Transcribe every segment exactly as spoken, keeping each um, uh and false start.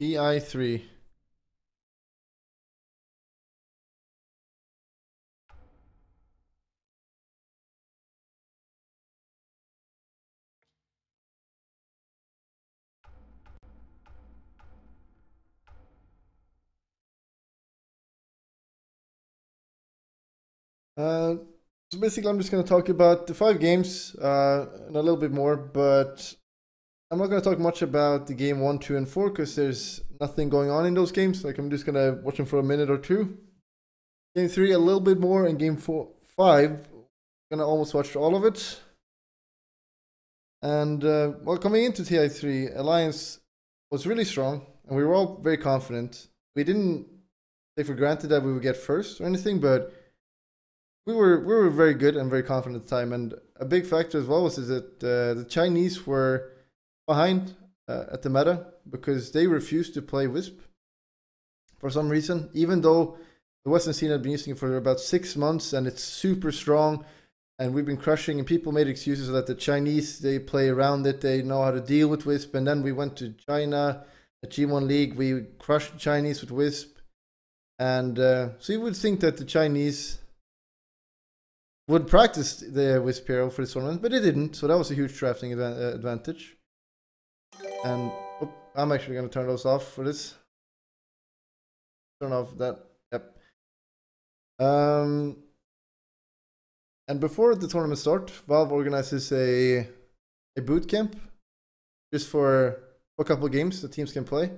T I three. Uh, so basically, I'm just going to talk about the five games uh, and a little bit more, but I'm not going to talk much about the game one, two, and four because there's nothing going on in those games. Like, I'm just going to watch them for a minute or two. Game three, a little bit more, and game four, five, I'm going to almost watch all of it. And, uh, well, coming into T I three, Alliance was really strong, and we were all very confident. We didn't take for granted that we would get first or anything, but we were we were very good and very confident at the time. And a big factor as well was that uh, the Chinese were behind uh, at the meta because they refused to play Wisp for some reason, even though the Western scene had been using it for about six months and it's super strong and we've been crushing, and people made excuses that the Chinese, they play around it, they know how to deal with Wisp. And then we went to China at G one League, we crushed the Chinese with Wisp. And uh, so you would think that the Chinese would practice the Wisp hero for this tournament, but they didn't, so that was a huge drafting adva advantage. And oh, I'm actually going to turn those off for this. Turn off that. Yep. Um, and before the tournament start, Valve organizes a a boot camp just for a couple of games the teams can play.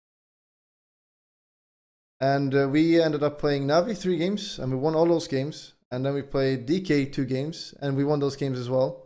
And uh, we ended up playing Navi three games, and we won all those games. And then we played D K two games, and we won those games as well.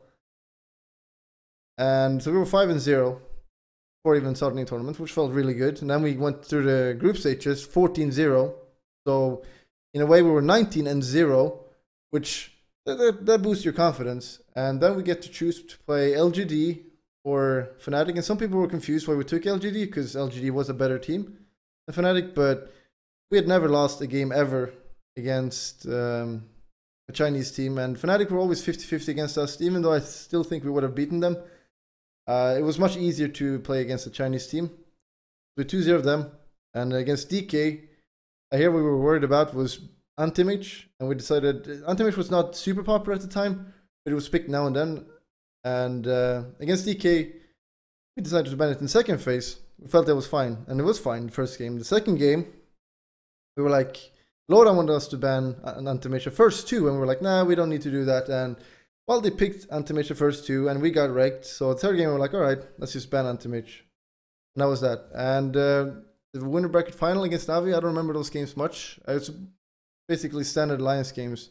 And so we were five and zero before even starting the tournament, which felt really good. And then we went through the group stages, fourteen zero. So in a way, we were nineteen and zero, which that, that, that boosts your confidence. And then we get to choose to play L G D or Fnatic. And some people were confused why we took L G D, because L G D was a better team than Fnatic, but we had never lost a game ever against um, a Chinese team, and Fnatic were always fifty fifty against us, even though I still think we would have beaten them. Uh, it was much easier to play against a Chinese team. We two zero them, and against D K, I hear we were worried about was Anti-Mage, and we decided Anti-Mage was not super popular at the time, but it was picked now and then. And uh, against D K, we decided to ban it in second phase. We felt that was fine, and it was fine the first game. The second game, we were like, Lora wanted us to ban an Anti-Mage first two, and we were like, nah, we don't need to do that. And well, they picked Anti-Mage first two, and we got wrecked. So the third game, we were like, all right, let's just ban Anti-Mage. And that was that. And uh, the winner bracket final against Navi, I don't remember those games much. It's basically standard Alliance games.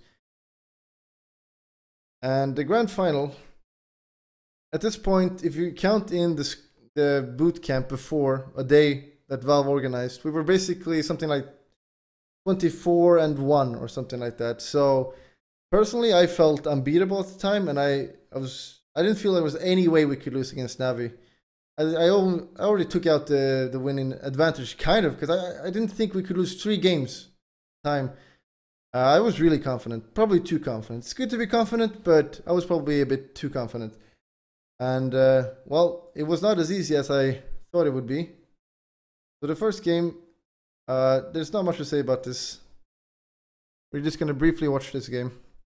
And the grand final, at this point, if you count in the, the boot camp before, a day that Valve organized, we were basically something like twenty-four and one or something like that. So personally, I felt unbeatable at the time, and I, I was I didn't feel there was any way we could lose against Navi. I I, I already took out the the winning advantage, kind of, because I I didn't think we could lose three games time. Uh, I was really confident, probably too confident. It's good to be confident, but I was probably a bit too confident. And uh, well, it was not as easy as I thought it would be. So the first game, Uh, there's not much to say about this. We're just gonna briefly watch this game.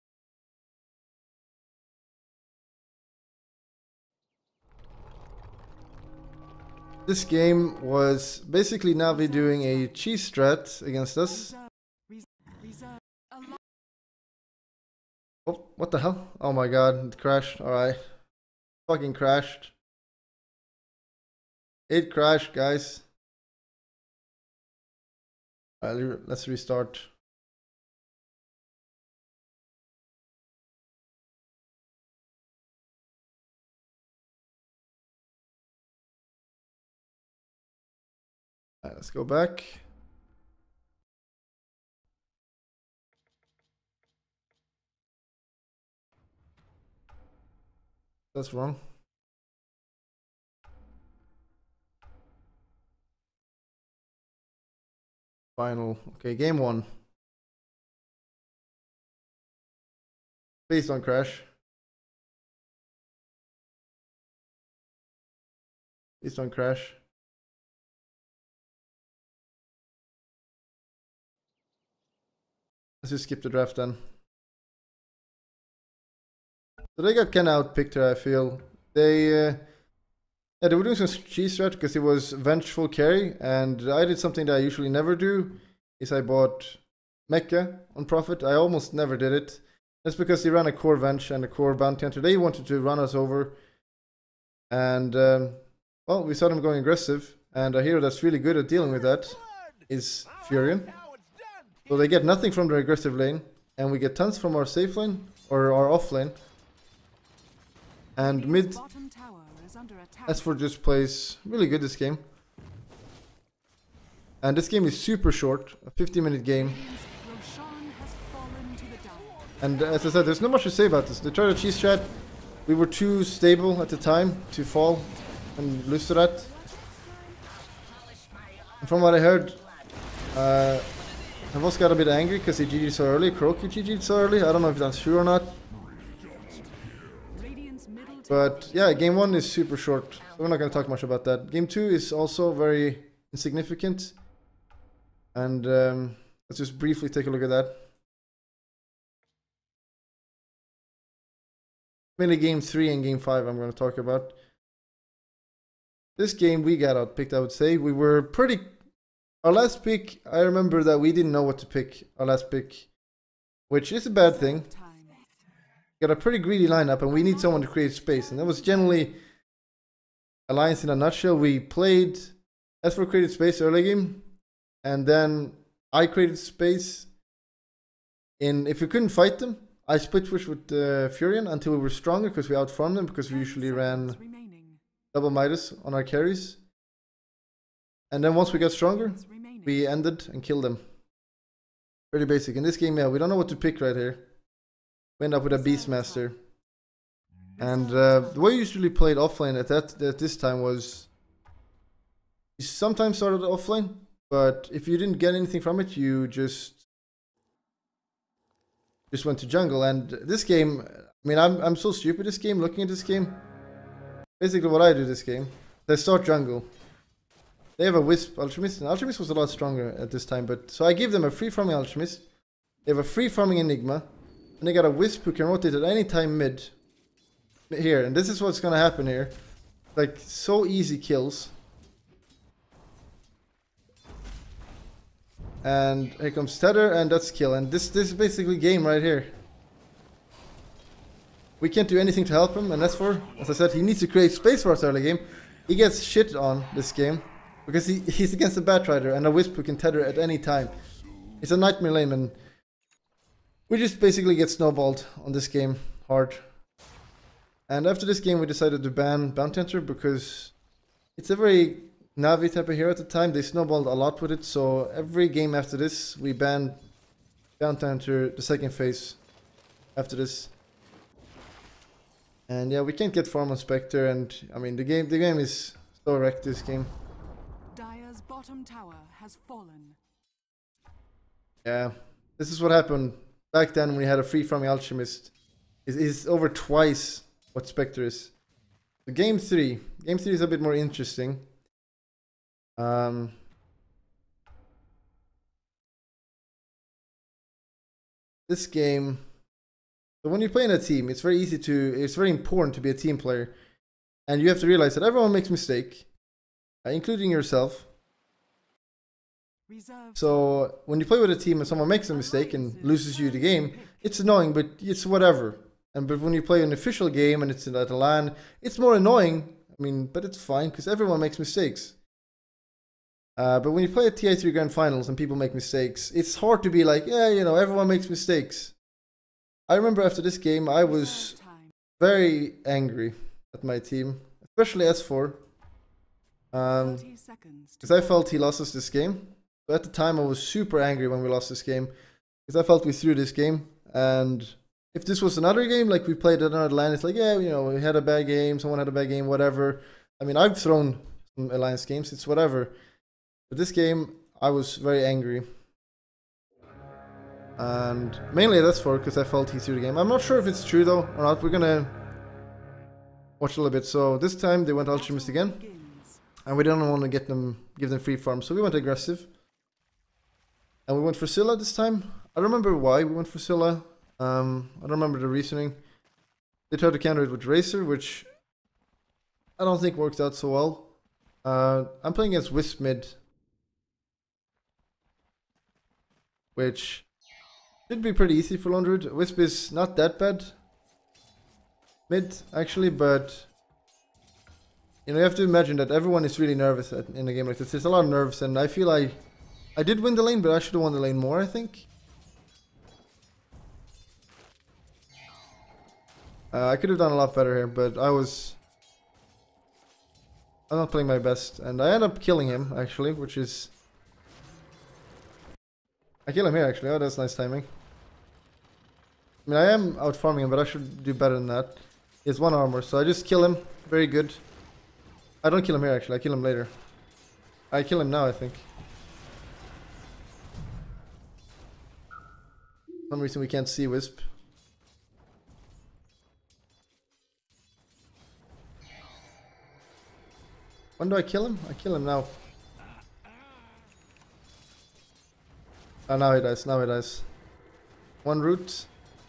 This game was basically Navi doing a cheese strat against us. Oh, what the hell? Oh my god, it crashed. Alright. Fucking crashed. It crashed, guys. Alright, let's restart. Alright, let's go back. That's wrong. Final. Okay, game one. Please don't crash. Please don't crash. let's just skip the draft then. So they got kind of outpicked here, I feel. They, uh, yeah, they were doing some cheese strat because it was vengeful carry, and I did something that I usually never do, is I bought Mecha on profit. I almost never did it. That's because they ran a core Venge and a core Bounty Hunter. They wanted to run us over. And, um, well, we saw them going aggressive. And a hero that's really good at dealing with that is Furion. So they get nothing from their aggressive lane. And we get tons from our safe lane, or our off lane. And mid, S four just plays really good this game. And this game is super short, a fifty minute game. And as I said, there's not much to say about this. They tried a cheese strat. We were too stable at the time to fall and lose to that. And from what I heard, uh, I was got a bit angry because he G G'd so early. Kuroky G G'd so early. I don't know if that's true or not. But yeah, game one is super short, so we're not going to talk much about that. Game two is also very insignificant. And um, let's just briefly take a look at that. Mainly game three and game five I'm going to talk about. This game we got outpicked, I would say. We were pretty... Our last pick, I remember that we didn't know what to pick. Our last pick, which is a bad thing. Got a pretty greedy lineup and we need someone to create space. And that was generally Alliance in a nutshell. We played... S four created space early game. And then I created space. In if we couldn't fight them, I split push with uh, Furion until we were stronger because we outfarmed them, because we usually ran double Midas on our carries. And then once we got stronger, we ended and killed them. Pretty basic. In this game, yeah, we don't know what to pick right here. We end up with a Beastmaster. And uh, the way you usually played offlane at that at this time was you sometimes started offlane, but if you didn't get anything from it, you just just went to jungle. And this game, I mean, I'm I'm so stupid this game, looking at this game. Basically what I do this game, they start jungle. They have a Wisp Ultramist, and Ultramist was a lot stronger at this time, but so I give them a free farming Ultramist. They have a free farming Enigma, and they got a Wisp who can rotate at any time mid. Here, and this is what's gonna happen here. Like, so easy kills. And here comes Tether, and that's kill. And this this is basically game right here. We can't do anything to help him, and that's for, as I said, he needs to create space for us early game. He gets shit on this game because he, he's against a Batrider and a Wisp who can tether at any time. It's a nightmare lane, and we just basically get snowballed on this game hard. And after this game, we decided to ban Bounty Hunter because it's a very Navi type of hero at the time. They snowballed a lot with it, so every game after this, we banned Bounty Hunter the second phase after this. And yeah, we can't get farm on Spectre, and I mean the game the game is so wrecked this game. Dire's bottom tower has fallen. Yeah, this is what happened back then when we had a free farming Alchemist. It is over twice what Spectre is. So game three. Game three is a bit more interesting. Um This game, so when you play in a team, it's very easy to, it's very important to be a team player. And you have to realize that everyone makes mistakes, uh, including yourself. Reserve. So when you play with a team and someone makes a mistake and loses you the game, it's annoying, but it's whatever. And but when you play an official game and it's at a LAN, it's more annoying. I mean, but it's fine because everyone makes mistakes. Uh, but when you play at T I three Grand Finals and people make mistakes, it's hard to be like, yeah, you know, everyone makes mistakes. I remember after this game, I was very angry at my team, especially S four. Um, because I felt he lost us this game. So at the time, I was super angry when we lost this game. Because I felt we threw this game. And if this was another game, like we played at another LAN, it's like, yeah, you know, we had a bad game, someone had a bad game, whatever. I mean, I've thrown some Alliance games, it's whatever. But this game, I was very angry. And mainly that's for because I felt he threw the game. I'm not sure if it's true though or not. We're gonna watch a little bit. So this time they went Alchemist again, and we didn't want to get them, give them free farm, so we went aggressive. And we went for Scylla this time. I don't remember why we went for Scylla. Um, I don't remember the reasoning. They tried to counter it with Razor, which I don't think worked out so well. Uh, I'm playing against Wisp mid, which should be pretty easy for Londred. Wisp is not that bad mid, actually, but you know, you have to imagine that everyone is really nervous at, in a game like this. There's a lot of nerves, and I feel I, I did win the lane, but I should have won the lane more, I think. Uh, I could have done a lot better here, but I was... I'm not playing my best, and I end up killing him, actually, which is... I kill him here, actually. Oh, that's nice timing. I mean, I am out farming him, but I should do better than that. He has one armor, so I just kill him. Very good. I don't kill him here, actually. I kill him later. I kill him now, I think. For some reason we can't see Wisp. When do I kill him? I kill him now. Oh, now he dies. Now he dies. One root.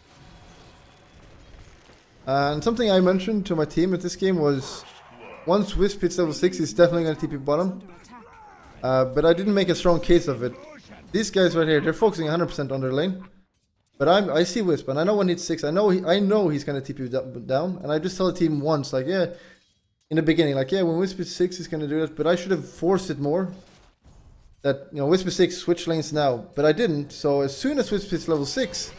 Uh, and something I mentioned to my team at this game was, once Wisp hits level six, he's definitely going to T P bottom. Uh, but I didn't make a strong case of it. These guys right here, they're focusing one hundred percent on their lane. But I'm, I see Wisp, and I know when he hits six, I know he, I know he's going to T P down. And I just tell the team once, like, yeah, in the beginning, like, yeah, when Wisp hits six, he's going to do that. But I should have forced it more. That, you know, Wisp hits six, switch lanes now. But I didn't, so as soon as Wisp hits level six,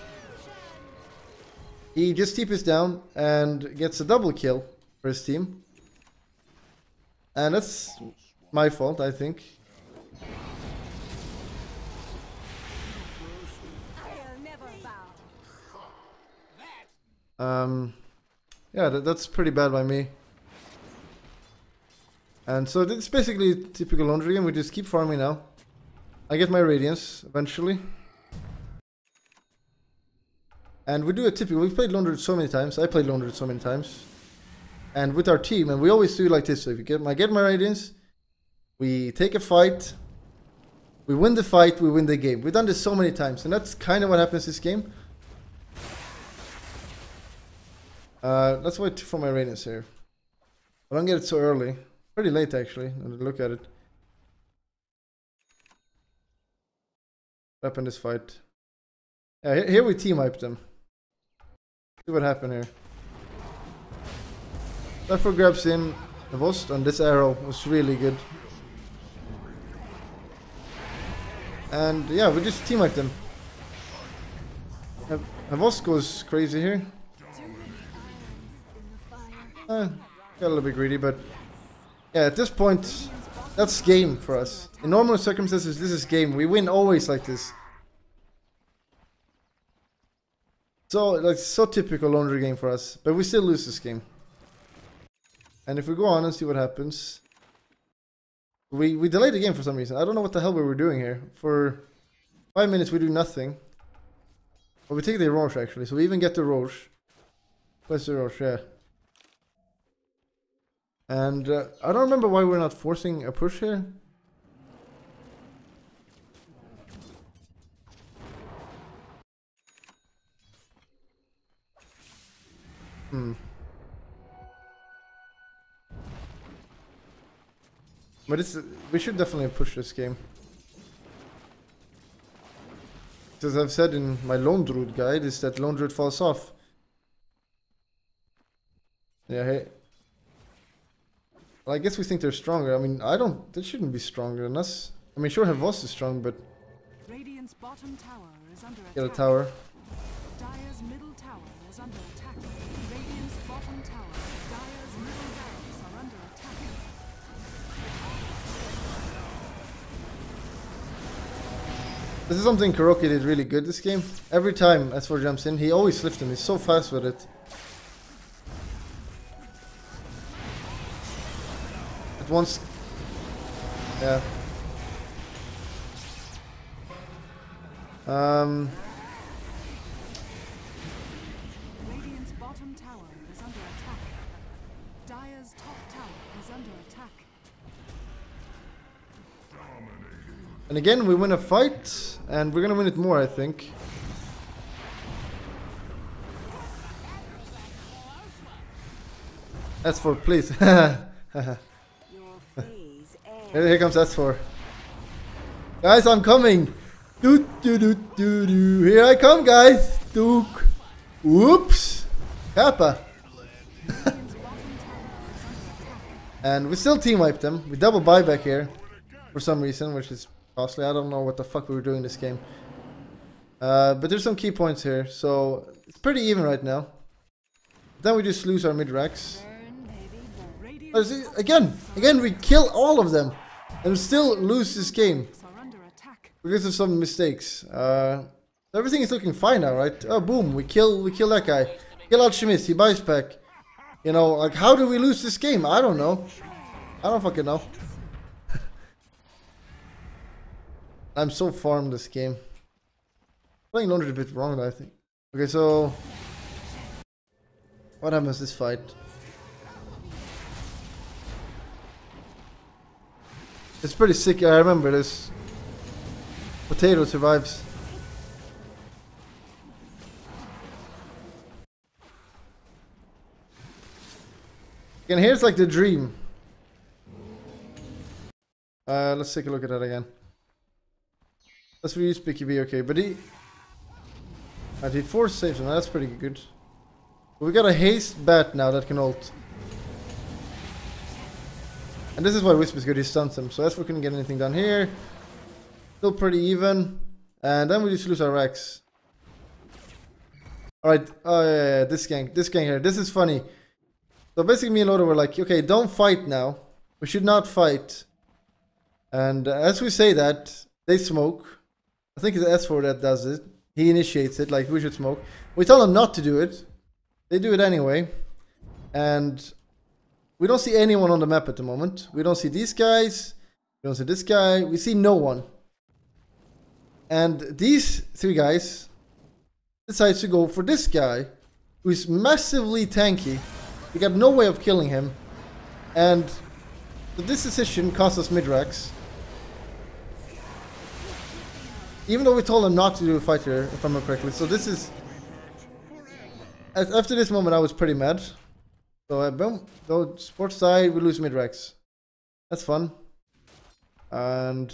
he just T Ps down and gets a double kill for his team. And that's my fault, I think. Um, yeah, that, that's pretty bad by me. And so it's basically a typical Laundry game. We just keep farming now. I get my Radiance eventually. And we do a typical, we've played Laundry so many times. I played Laundry so many times. And with our team, and we always do like this. So if you get my get my Radiance, we take a fight. We win the fight, we win the game. We've done this so many times, and that's kind of what happens this game. Uh, let's wait for my Radiance here. I don't get it so early. Pretty late actually, when I look at it. What happened this fight? Yeah, here, here we team hype them. See what happened here. Therefore grabs in the Vost, and this arrow was really good. And yeah, we just team hype them. And Vost goes crazy here. Uh, got a little bit greedy, but yeah, at this point, that's game for us. In normal circumstances, this is game. We win always like this. So, like, so typical Laundry game for us, but we still lose this game. And if we go on and see what happens, we we delayed the game for some reason. I don't know what the hell we were doing here. For five minutes, we do nothing. But we take the Roche actually, so we even get the Roche. Where's the Roche? Yeah. And uh, I don't remember why we're not forcing a push here. Hmm. But it's, we should definitely push this game. As I've said in my Lone Druid guide, is that Lone Druid falls off. Yeah, hey. Well, I guess we think they're stronger. I mean, I don't... They shouldn't be stronger than us. I mean, sure, Voss is strong, but... Radiant's bottom tower is under attack. Get a tower. Dire's middle tower is under attack. Radiant's bottom tower. Dire's middle barracks are under attack. This is something Kuroki did really good this game. Every time S four jumps in, he always lifts him. He's so fast with it. At once... Yeah. Um... Radiant's bottom tower is under attack. Dire's top tower is under attack. And again, we win a fight, and we're gonna win it more, I think. S four, please. Here, here comes S four. Guys, I'm coming. Do, do, do, do, do. Here I come, guys. Duke. Whoops. Kappa. And we still team wiped them. We double buyback here for some reason, which is costly. I don't know what the fuck we were doing this game. Uh, but there's some key points here, so it's pretty even right now. Then we just lose our mid-racks. Again, again, we kill all of them and still lose this game because of some mistakes. Uh, everything is looking fine now, right? Oh, boom, we kill, we kill that guy. Kill Alchemist, he buys back. You know, like, how do we lose this game? I don't know. I don't fucking know. I'm so farmed this game. Playing Laundry a bit wrong, I think. Okay, so what happens this fight? It's pretty sick. I remember this. Potato survives. And here's like the dream. Uh, let's take a look at that again. Let's reuse P K B, okay, but he... I did four saves, and that's pretty good. But we got a haste bat now that can ult. And this is why Wisp is good, he stuns him. So as we couldn't get anything done here. Still pretty even. And then we just lose our Rex. Alright, oh yeah, yeah, yeah, this gang, this gang here, this is funny. So basically me and Loda were like, okay, don't fight now. We should not fight. And uh, as we say that, they smoke. I think it's S four that does it. He initiates it, like we should smoke. We tell them not to do it. They do it anyway. And we don't see anyone on the map at the moment. We don't see these guys. We don't see this guy. We see no one. And these three guys decide to go for this guy, who is massively tanky. We got no way of killing him. And so this decision cost us mid-racks. Even though we told him not to do a fight here, if I remember correctly. So this is... After this moment I was pretty mad. So uh, boom. So sports side, we lose mid-racks. That's fun. And...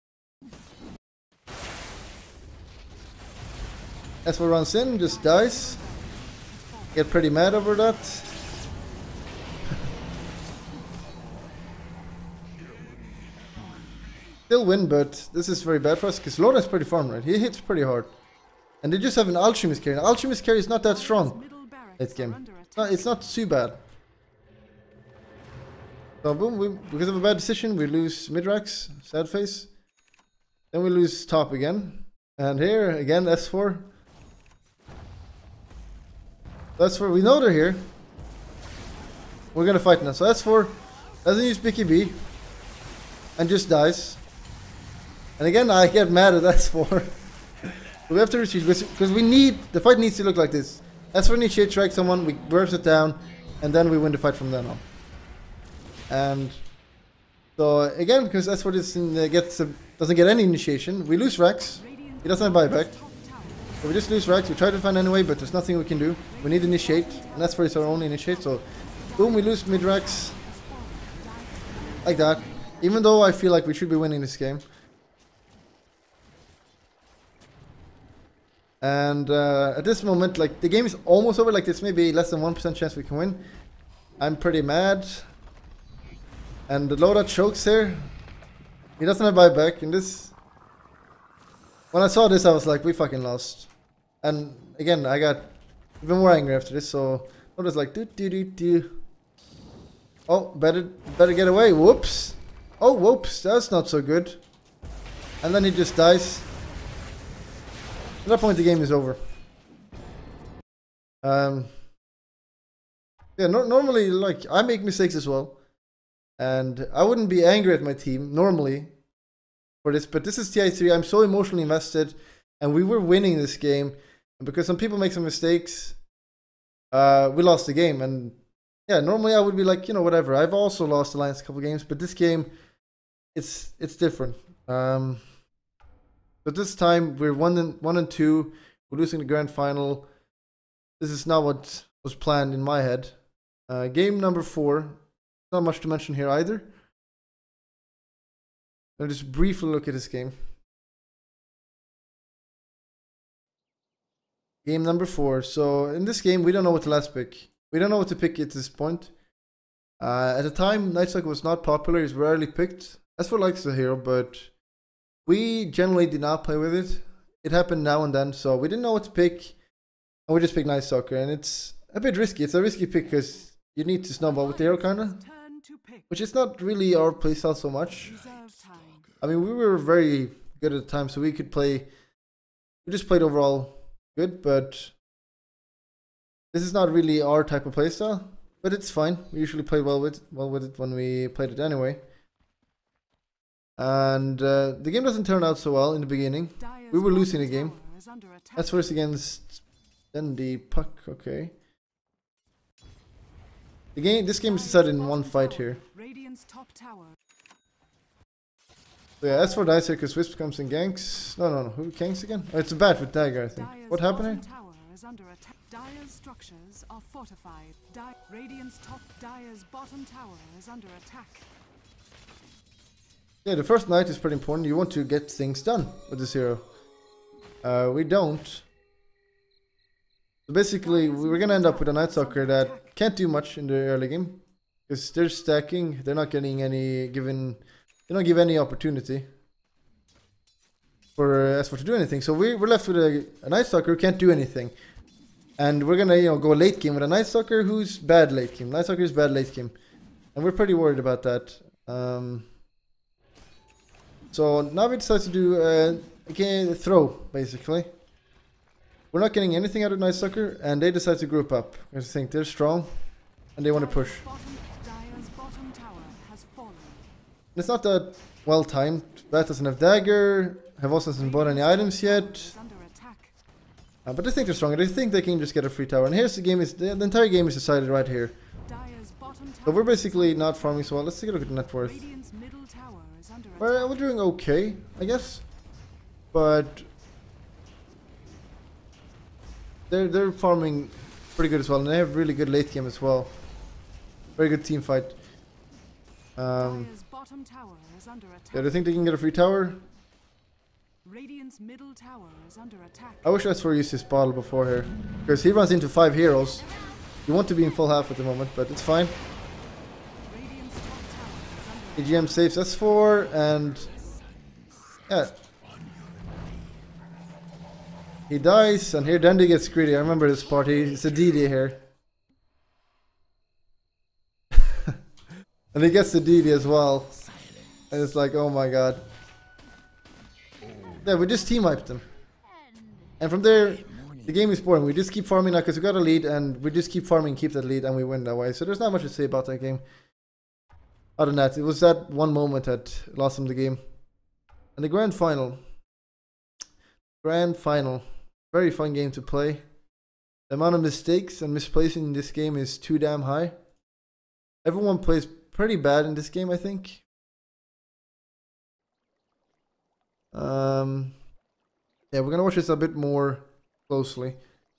S four runs in, just dies. Get pretty mad over that. Still win, but this is very bad for us because Loda's pretty farm, right? He hits pretty hard. And they just have an Alchemist carry. An Alchemist carry is not that strong late game. No, it's not too bad. So boom, we, because of a bad decision, we lose mid-racks, sad face. Then we lose top again. And here, again, S four. S four, we know they're here. We're gonna fight now. So S four doesn't use P K B. And just dies. And again, I get mad at S four. We have to retreat because we need, the fight needs to look like this. S four initiates, strike someone, we burst it down, and then we win the fight from then on. And so again, because S four doesn't, uh, gets, uh, doesn't get any initiation, we lose Rex. He doesn't have buyback. So we just lose Rex. We try to find anyway, but there's nothing we can do. We need initiate, and S four is our only initiate. So boom, we lose mid Rex. Like that. Even though I feel like we should be winning this game. And uh, at this moment, like, the game is almost over. Like, there's maybe less than one percent chance we can win. I'm pretty mad. And the Loda chokes here. He doesn't have buyback. And this... When I saw this, I was like, we fucking lost. And again, I got even more angry after this. So, Loda's like, do do do do. Oh, better, better get away. Whoops. Oh, whoops. That's not so good. And then he just dies. At that point, the game is over. Um, yeah, no, normally, like, I make mistakes as well. And I wouldn't be angry at my team, normally, for this. But this is T I three. I'm so emotionally invested. And we were winning this game. And because some people make some mistakes, uh, we lost the game. And, yeah, normally I would be like, you know, whatever. I've also lost the last couple games. But this game, it's it's different. Um... But this time we're one and one and two. We're losing the grand final. This is not what was planned in my head. Uh, game number four. Not much to mention here either. I'll just briefly look at this game. Game number four. So in this game, we don't know what to last pick. We don't know what to pick at this point. Uh, at the time, Night Stalker was not popular. It's rarely picked. As for likes the hero, but we generally did not play with it. It happened now and then, so we didn't know what to pick. And we just picked Night Stalker, and it's a bit risky. It's a risky pick because you need to snowball with the hero, kind of. Which is not really our playstyle so much. I mean, we were very good at the time, so we could play. We just played overall good, but this is not really our type of playstyle. But it's fine. We usually play well with well with it when we played it anyway. And uh, the game doesn't turn out so well in the beginning. We were losing the game. That's first against then the puck. Okay. The game. This game is decided in one fight here. So yeah, as for Dice here, because Wisp comes and ganks. No, no, no. Who ganks again? Oh, it's a bat with dagger, I think. What happened here? Dire's structures are fortified. Di Radiant's top Dire's bottom tower is under attack. Yeah, the first night is pretty important. You want to get things done with this hero. Uh, we don't. So basically, we're gonna end up with a Night Stalker that can't do much in the early game. Because they're stacking, they're not getting any given, they don't give any opportunity for uh, as for to do anything. So we, we're left with a, a Night Stalker who can't do anything. And we're gonna, you know, go late game with a Night Stalker who's bad late game. Night Stalker is bad late game. And we're pretty worried about that. Um, so now we decide to do uh, a throw, basically. We're not getting anything out of Night Stalker, and they decide to group up. I think they're strong, and they want to push. It's not that well timed. Bat doesn't have dagger. Havos hasn't bought any items yet. Uh, but they think they're stronger. They think they can just get a free tower. And here's the game. Is the, the entire game is decided right here. So we're basically not farming so well. Let's take a look at the net worth. Well, we're doing okay, I guess. But they're they're farming pretty good as well, and they have really good late game as well. Very good team fight. Um, yeah, they think they can get a free tower. Radiant's middle tower is under attack. I wish I saw used his bottle before here, because he runs into five heroes. You want to be in full health at the moment, but it's fine. A G M saves S four, and yeah, he dies, and here Dandy gets greedy. I remember this part. It's a D D here, and he gets the D D as well, and it's like, oh my god. Yeah, we just team wiped them. And from there, the game is boring. We just keep farming now because we got a lead, and we just keep farming, keep that lead, and we win that way. So there's not much to say about that game. Other than that, it was that one moment that lost them the game. And the grand final. Grand final. Very fun game to play. The amount of mistakes and misplacing in this game is too damn high. Everyone plays pretty bad in this game, I think. Um, yeah, we're gonna watch this a bit more closely.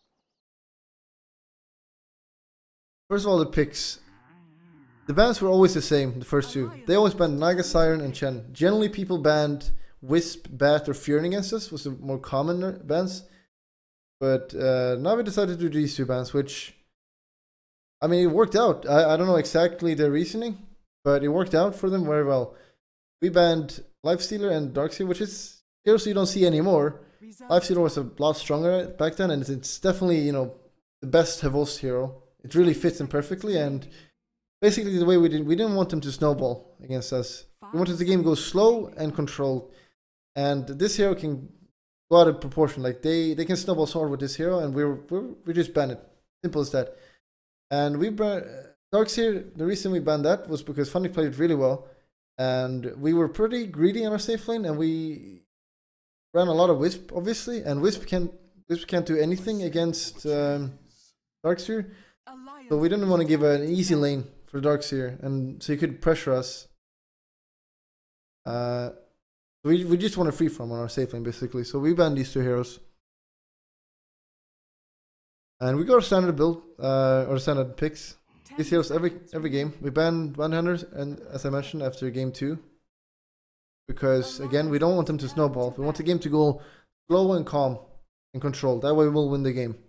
First of all, the picks. The bans were always the same, the first two. They always banned Naga, Siren, and Chen. Generally, people banned Wisp, Bat, or Fury against us, was the more common bans. But uh, now we decided to do these two bans, which, I mean, it worked out. I, I don't know exactly their reasoning, but it worked out for them very well. We banned Lifestealer and Darkseer, which is heroes you don't see anymore. Lifestealer was a lot stronger back then, and it's definitely, you know, the best Havos hero. It really fits him perfectly, and basically the way we did, we didn't want them to snowball against us. We wanted the game to go slow and controlled, and this hero can go out of proportion. Like they, they can snowball so hard with this hero, and we're we're we just ban it. Simple as that. And we banned Darkseer. The reason we banned that was because Funny played it really well. And we were pretty greedy on our safe lane, and we ran a lot of Wisp, obviously. And Wisp can't Wisp can't do anything against um, Darkseer, so we didn't want to give an easy lane for Darkseer, and so he could pressure us. Uh, we we just want a free from on our safe lane, basically. So we banned these two heroes, and we got a standard build uh, or standard picks. these heroes every every game. We ban ban hunters, and as I mentioned, after game two, because again, we don't want them to snowball. We want the game to go slow and calm and controlled. That way, we'll win the game.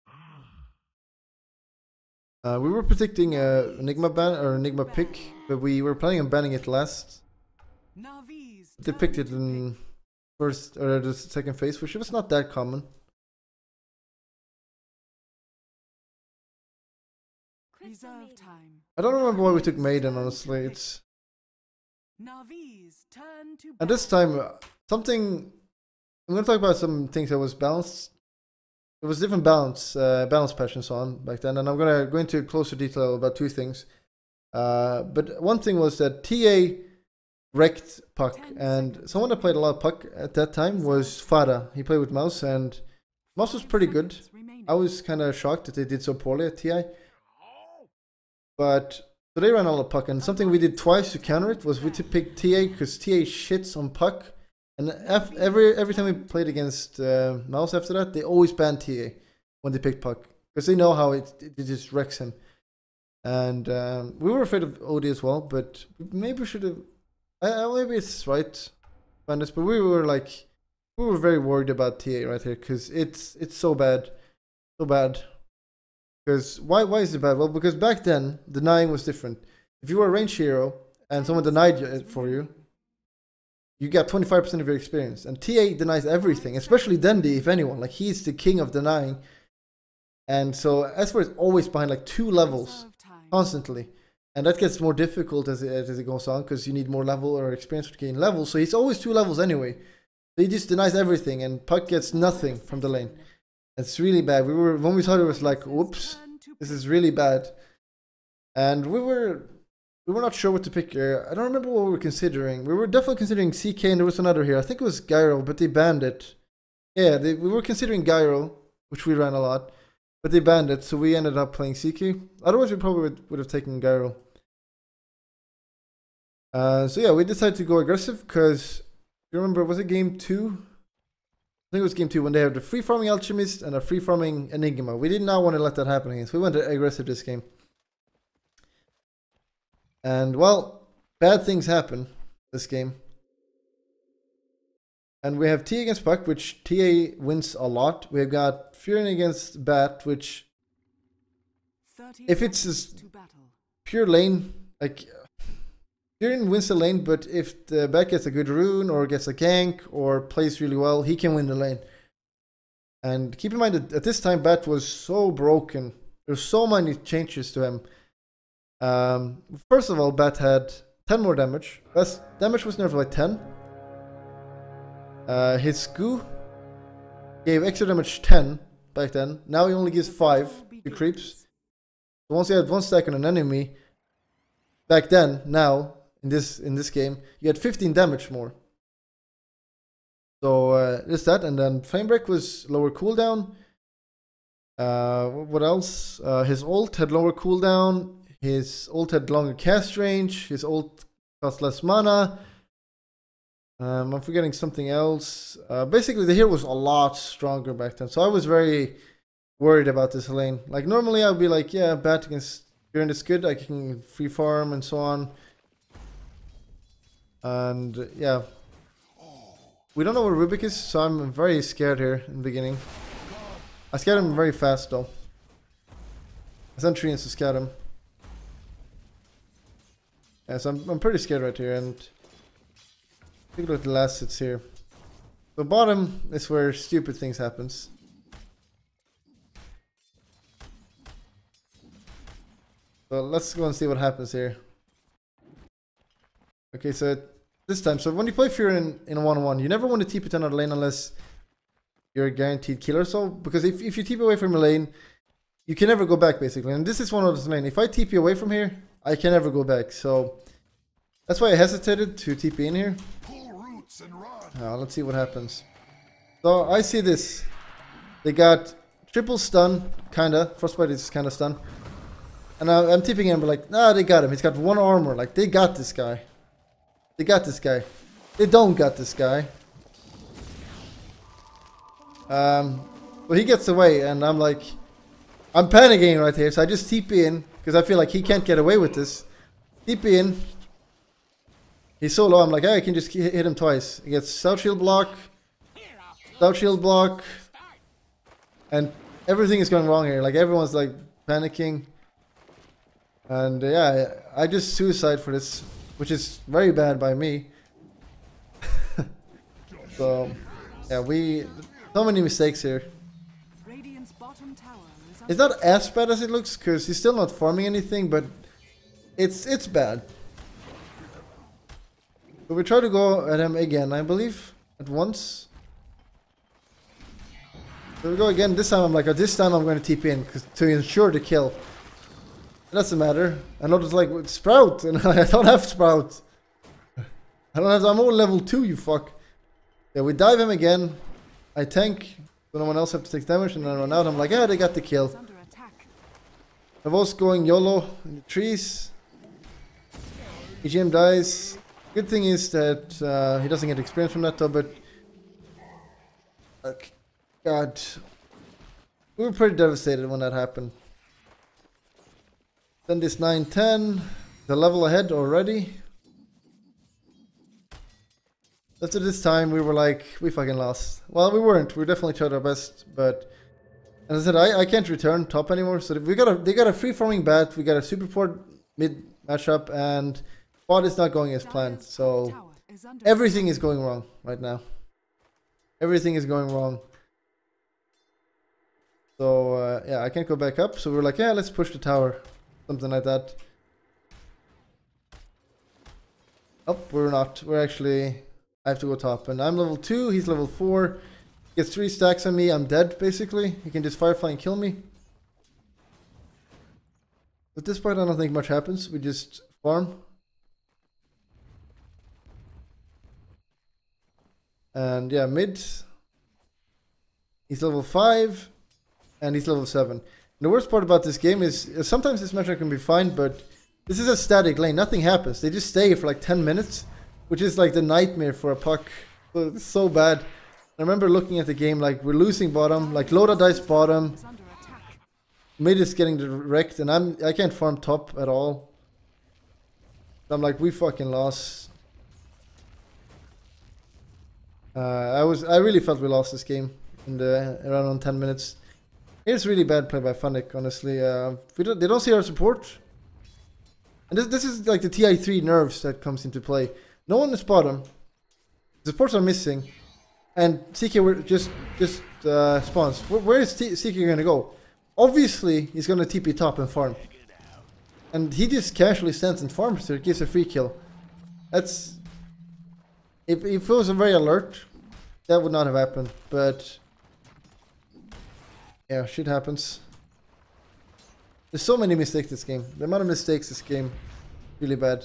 Uh, we were predicting a Enigma ban or Enigma pick, but we were planning on banning it last. They picked it in first or the second phase, which was not that common. Reserve time. I don't remember why we took Maiden, honestly. It's Navi's turn to and this time uh, something. I'm gonna talk about some things that was balanced. There was different balance, uh, balance patch and so on back then, and I'm gonna go into closer detail about two things. Uh, but one thing was that T A wrecked Puck, and someone that played a lot of Puck at that time was Fada. He played with Mouse, and Mouse was pretty good. I was kind of shocked that they did so poorly at T I. But so they ran a lot of Puck, and something we did twice to counter it was we picked T A because T A shits on Puck. And every every time we played against uh, Mouse after that, they always banned T A when they picked Puck because they know how it, it, it just wrecks him. And um, we were afraid of O D as well, but maybe we should have. Uh, maybe it's right, Bandits, but we were like, we were very worried about T A right here because it's it's so bad, so bad. Because why why is it bad? Well, because back then denying was different. If you were a range hero and someone denied it for you, you got twenty-five percent of your experience. And T A denies everything, especially Dendi, if anyone. Like, he's the king of denying. And so Esper is always behind like two levels, constantly. And that gets more difficult as it, as it goes on, because you need more level or experience to gain level. So he's always two levels anyway. So he just denies everything, and Puck gets nothing from the lane. It's really bad. We were when we saw it, it was like, whoops, this is really bad. And we were... We were not sure what to pick here. I don't remember what we were considering. We were definitely considering C K, and there was another here. I think it was Gyro, but they banned it. Yeah, they, we were considering Gyro, which we ran a lot, but they banned it, so we ended up playing C K. Otherwise, we probably would, would have taken Gyro. Uh, so yeah, we decided to go aggressive because, you remember, was it game two? I think it was game two when they had the free farming Alchemist and a free farming Enigma. We did not want to let that happen again, so we went aggressive this game. And, well, bad things happen this game. And we have T A against Puck, which T A wins a lot. We've got Furin against Bat, which, if it's a pure lane, like, Furin wins the lane, but if the Bat gets a good rune or gets a gank or plays really well, he can win the lane. And keep in mind that at this time, Bat was so broken. There's so many changes to him. Um, first of all, Bat had ten more damage. Best damage was nerfed by ten. Uh, his Goo gave extra damage ten back then. Now he only gives five to creeps. So once you had one stack on an enemy, back then, now in this in this game, you had fifteen damage more. So uh, there's that, and then Flame Break was lower cooldown. Uh, what else? Uh, his ult had lower cooldown. His ult had longer cast range. His ult cost less mana. Um, I'm forgetting something else. Uh, basically, the hero was a lot stronger back then. So I was very worried about this lane. Like, normally I would be like, yeah, Bat against Furin is good. I can free farm and so on. And, uh, yeah. We don't know where Rubik is, so I'm very scared here in the beginning. I scared him very fast, though. I sent Treants to scout him. Yeah, so I'm, I'm pretty scared right here, and take a look at the last hits here. The bottom is where stupid things happens. So let's go and see what happens here. Okay, so this time, so when you play Fury in, in a one on one, you never want to T P to another lane unless you're a guaranteed killer. So, because if, if you T P away from a lane, you can never go back, basically. And this is one of those lanes. If I T P away from here, I can never go back, so that's why I hesitated to T P in here. Now, let's see what happens. So I see this. They got triple stun, kinda. Frostbite is kinda stun. And I, I'm TPing him, but like, nah, they got him. He's got one armor. Like, they got this guy. They got this guy. They don't got this guy. Um, well, he gets away, and I'm like, I'm panicking right here, so I just T P in. because I feel like he can't get away with this. T P in. He's so low, I'm like, hey, I can just hit him twice. He gets South Shield block, South Shield block, and everything is going wrong here. Like, everyone's like panicking. And uh, yeah, I just suicide for this, which is very bad by me. So, yeah, we... So many mistakes here. Radiant's bottom tower is It's not as bad as it looks, because he's still not farming anything, but it's it's bad. So we try to go at him again, I believe, at once. So we go again. This time I'm like, oh, this time I'm going to T P in, cause, to ensure the kill. It doesn't matter. I know it's like, Sprout, and I don't have Sprout. I don't have, I'm all level two, you fuck. Yeah, we dive him again. I tank, so no one else have to take damage, and then I run out. I'm like, yeah, they got the kill. under attack. Avos going YOLO in the trees. E G M dies. Good thing is that uh, he doesn't get experience from that though, but... Okay. God. We were pretty devastated when that happened. Then this nine ten. The level ahead already. After this time, we were like, we fucking lost. Well, we weren't. We definitely tried our best, but as I said, I, I can't return top anymore. So we got a they got a free farming bat. We got a super port mid matchup, and bot is not going as planned. So everything is going wrong right now. Everything is going wrong. So uh, yeah, I can't go back up. So we're like, yeah, let's push the tower, something like that. Oh, we're not. We're actually. I have to go top, and I'm level two, he's level four. He gets three stacks on me, I'm dead, basically. He can just Firefly and kill me. At this point, I don't think much happens. We just farm. And yeah, mid. He's level five, and he's level seven. And the worst part about this game is, uh, sometimes this matchup can be fine, but this is a static lane, nothing happens. They just stay for like ten minutes. Which is like the nightmare for a puck. So it's so bad. I remember looking at the game like we're losing bottom, like Loda dies bottom. Mid is getting wrecked, and I'm I can't farm top at all. I'm like, we fucking lost. Uh, I was I really felt we lost this game in the around on ten minutes. It's really bad play by Funnick, honestly. Uh, we don't, they don't see our support, and this this is like the T I three nerves that comes into play. No one is bottom. The supports are missing, and C K just just uh, spawns. Where, where is C K gonna go? Obviously, he's gonna T P top and farm, and he just casually stands and farms. So it gives a free kill. That's if if he was very alert, that would not have happened. But yeah, shit happens. There's so many mistakes this game. The amount of mistakes this game, really bad.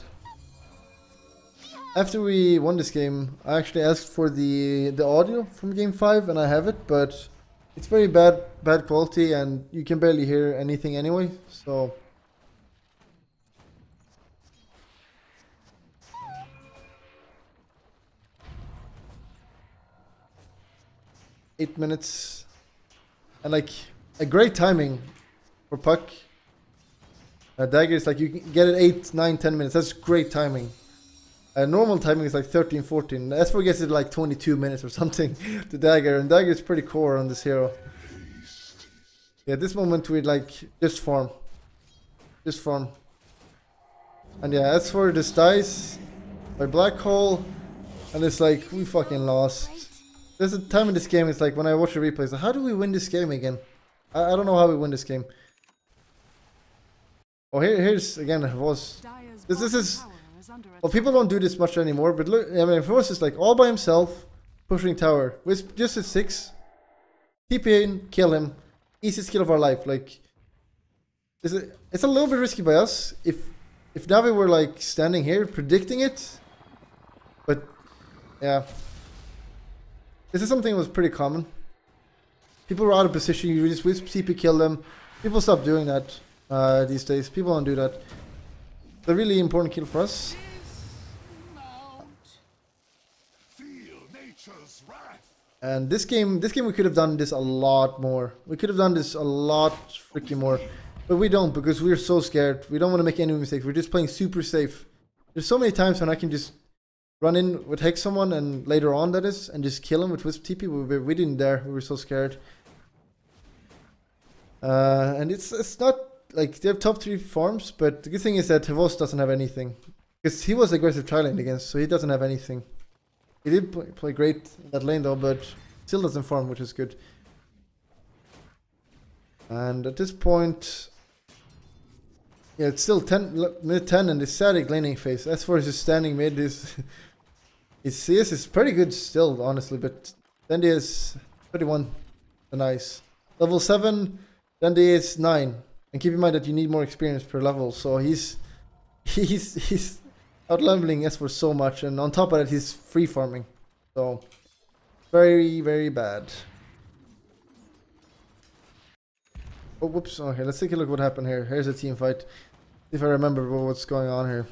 After we won this game, I actually asked for the the audio from game five, and I have it, but it's very bad bad quality, and you can barely hear anything anyway. So eight minutes, and like a great timing for puck. Uh, dagger is like you can get it eight, nine, ten minutes. That's great timing. Uh, normal timing is like thirteen, fourteen. S four gets it like twenty-two minutes or something to Dagger, and Dagger is pretty core on this hero. Yeah, this moment we like just farm. Just farm. And yeah, as for this dice by Black Hole, and it's like we fucking lost. There's a time in this game, it's like when I watch the replays, like, how do we win this game again? I, I don't know how we win this game. Oh, here, here's again, it was. This, this is. Well, people don't do this much anymore, but look, I mean, if it was just like all by himself, pushing tower, with just a six, T P in, kill him, easiest kill of our life. Like, it's a, it's a little bit risky by us. If if Navi were like standing here predicting it, but yeah, this is something that was pretty common. People were out of position. You just wisp T P kill them. People stop doing that uh, these days. People don't do that. A really important kill for us. And this game, this game we could have done this a lot more. We could have done this a lot freaking more. But we don't, because we're so scared. We don't want to make any mistakes. We're just playing super safe. There's so many times when I can just run in with Hex someone, and later on that is, and just kill him with Wisp T P. We, we didn't dare. We were so scared. Uh, and it's it's not like they have top three farms, but the good thing is that Hevos doesn't have anything. Because he was aggressive tri lane against, so he doesn't have anything. He did play, play great in that lane though, but still doesn't farm, which is good. And at this point, yeah, it's still ten, mid ten and the static laning phase. That's for his standing mid. His, his C S is pretty good still, honestly, but Dendi is thirty-one. Nice. Level seven, Dendi is nine. And keep in mind that you need more experience per level, so he's he's he's out-leveling S four so much, and on top of that he's free farming. So very, very bad. Oh, whoops. Okay, let's take a look what happened here. Here's a team fight. If I remember what's going on here.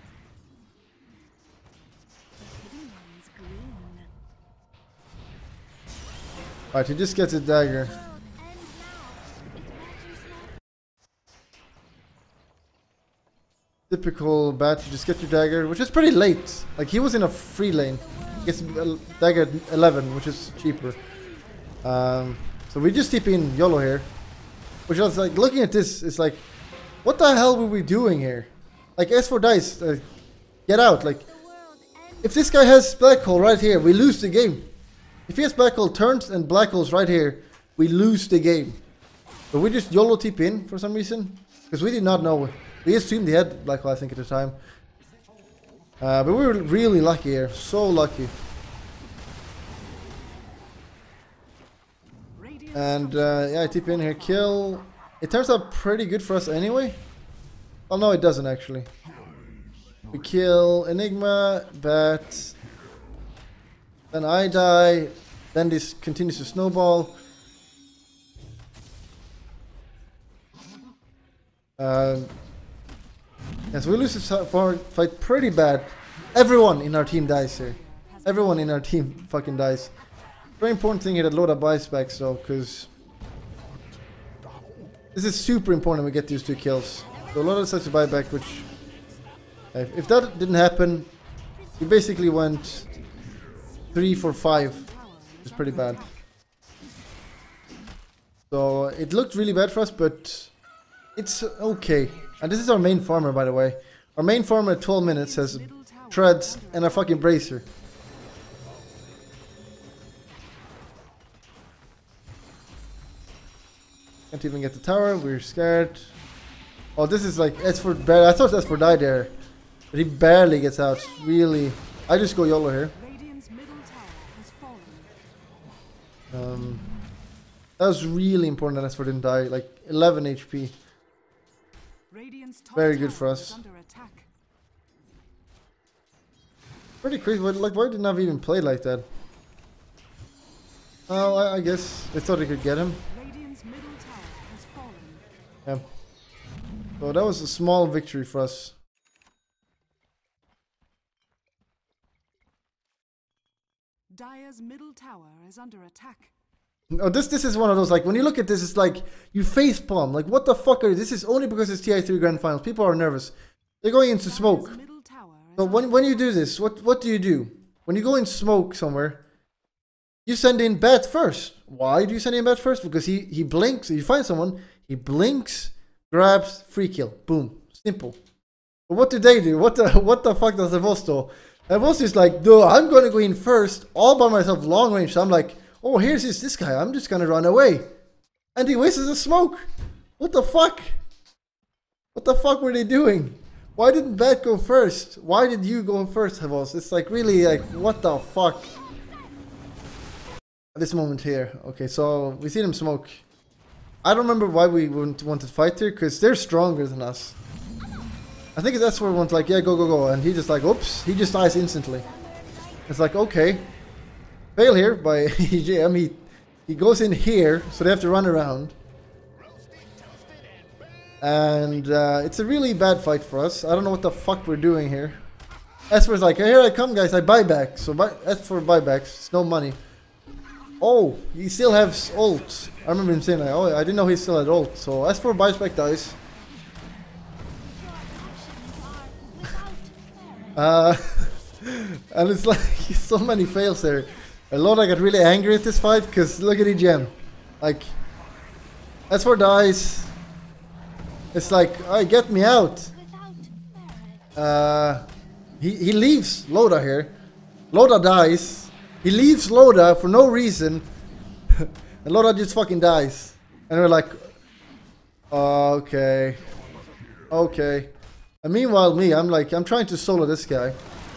Alright, he just gets a dagger. Typical bat, you just get your dagger, which is pretty late. Like, he was in a free lane. He gets a dagger at eleven, which is cheaper. Um, so we just T P in YOLO here. Which I was like, looking at this, it's like, what the hell were we doing here? Like, S four dice, uh, get out. Like, if this guy has Black Hole right here, we lose the game. If he has Black Hole turns and Black Hole's right here, we lose the game. But we just YOLO T P in for some reason. Because we did not know. We assumed he had Black Hole, I think, at the time. Uh, but we were really lucky here. So lucky. And uh, yeah, I T P in here, kill. It turns out pretty good for us anyway. Oh no, it doesn't actually. We kill Enigma, Bat. Then I die. Then this continues to snowball. Uh, yeah, so we lose this fight pretty bad. Everyone in our team dies here. Everyone in our team fucking dies. Very important thing here that Loda buys back though, because this is super important we get these two kills. So Loda decides to buy back, which if, if that didn't happen, we basically went three for five, which is pretty bad. So it looked really bad for us, but it's okay. And this is our main farmer, by the way. Our main farmer at twelve minutes has treads and a fucking bracer. Can't even get the tower, we're scared. Oh, this is like S four barely. I thought S four died there. But he barely gets out. Really. I just go YOLO here. Um, that was really important that S four didn't die. Like eleven H P. Very good for us. Pretty crazy. Like, why didn't I even play like that? Oh, I, I guess they thought they could get him. Yeah. So that was a small victory for us. Dire's middle tower is under attack. Oh, this this is one of those, like, when you look at this, it's like you face palm. Like, what the fuck are you? This is only because it's T I three Grand Finals. People are nervous. They're going into smoke. So when when you do this, what what do you do? When you go in smoke somewhere, you send in Bat first. Why do you send in Bat first? Because he he blinks. You find someone. He blinks, grabs, free kill. Boom. Simple. But what do they do? What the what the fuck does Hevos do? Hevos is like, dude, I'm gonna go in first, all by myself, long range. So I'm like, oh, here's this, this guy. I'm just gonna run away. And he wastes the smoke. What the fuck? What the fuck were they doing? Why didn't Bat go first? Why did you go first, Hevos? It's like really like, what the fuck? At this moment here. Okay, so we see them smoke. I don't remember why we wouldn't want to fight here, because they're stronger than us. I think that's where everyone's like, yeah, go, go, go. And he just like, oops, he just dies instantly. It's like, okay. Fail here by E J M. He, he goes in here, so they have to run around. And uh, it's a really bad fight for us. I don't know what the fuck we're doing here. S four's like, here I come, guys, I buy back. So buy, S four buybacks, it's no money. Oh, he still has ult. I remember him saying that. Oh, I didn't know he still had ult. So S four buys back dice. Uh, and it's like so many fails there. A lot I got really angry at this fight because look at E G M. Like, S four dies. It's like, oh, get me out. Uh, he, he leaves Loda here. Loda dies. He leaves Loda for no reason. And Loda just fucking dies. And we're like, oh, okay. Okay. And meanwhile, me, I'm like, I'm trying to solo this guy.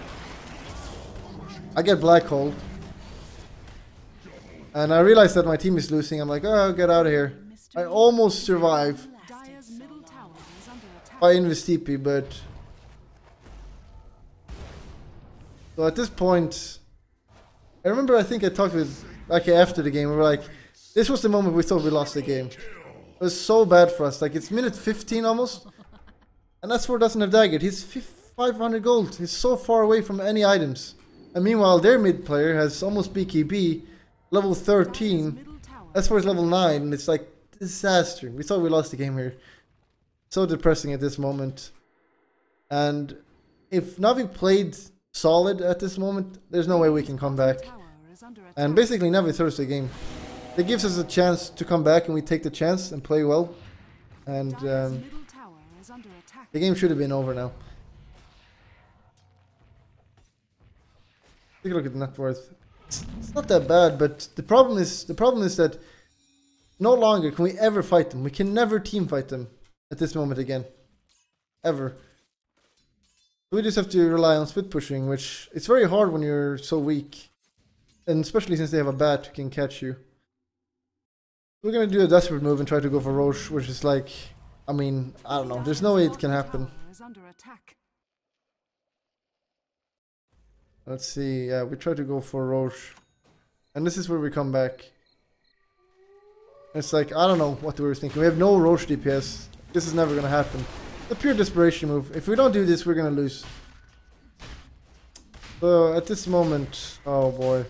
I get Black Hole. And I realize that my team is losing. I'm like, oh, get out of here. I almost survive by Invis T P, but... So at this point... I remember, I think I talked with, like, after the game, we were like, this was the moment we thought we lost the game. It was so bad for us. Like, it's minute fifteen almost. And S four doesn't have dagger. He's five hundred gold. He's so far away from any items. And meanwhile, their mid player has almost B K B, level thirteen. S four is level nine, and it's like disaster. We thought we lost the game here. So depressing at this moment. And if Navi played solid at this moment, there's no way we can come back. And basically Navi throws the game. It gives us a chance to come back, and we take the chance and play well. And um, the game should have been over now. Take a look at the net worth. It's, it's not that bad, but the problem is the problem is that no longer can we ever fight them. We can never team fight them at this moment again, ever. We just have to rely on split pushing, which it's very hard when you're so weak, and especially since they have a bat who can catch you. We're gonna do a desperate move and try to go for Roche, which is like, I mean, I don't know. There's no way it can happen. Let's see. Yeah, we try to go for Roche, and this is where we come back. It's like, I don't know what we were thinking. We have no Roche D P S. This is never gonna happen. A pure desperation move. If we don't do this, we're gonna lose. So at this moment, oh boy.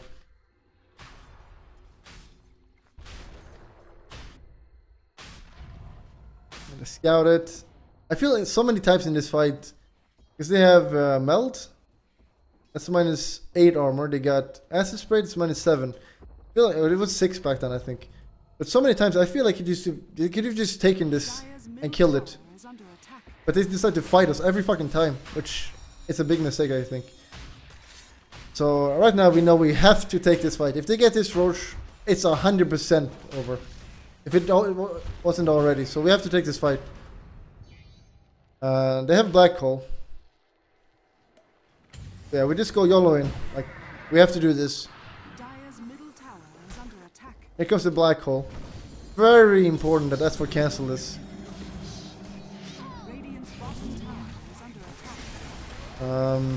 I'm gonna scout it. I feel like so many types in this fight, because they have uh, melt. That's minus eight armor. They got acid spray. It's minus seven. I feel like it was six back then, I think. But so many times, I feel like you just you could have just taken this and killed it. But they decide to fight us every fucking time, which is a big mistake, I think. So right now we know we have to take this fight. If they get this Roche, it's a hundred percent over. If it wasn't already, so we have to take this fight. Uh, they have Black Hole. Yeah, we just go YOLO in. Like, we have to do this. Here comes the Black Hole. Very important that S four cancel this. Um,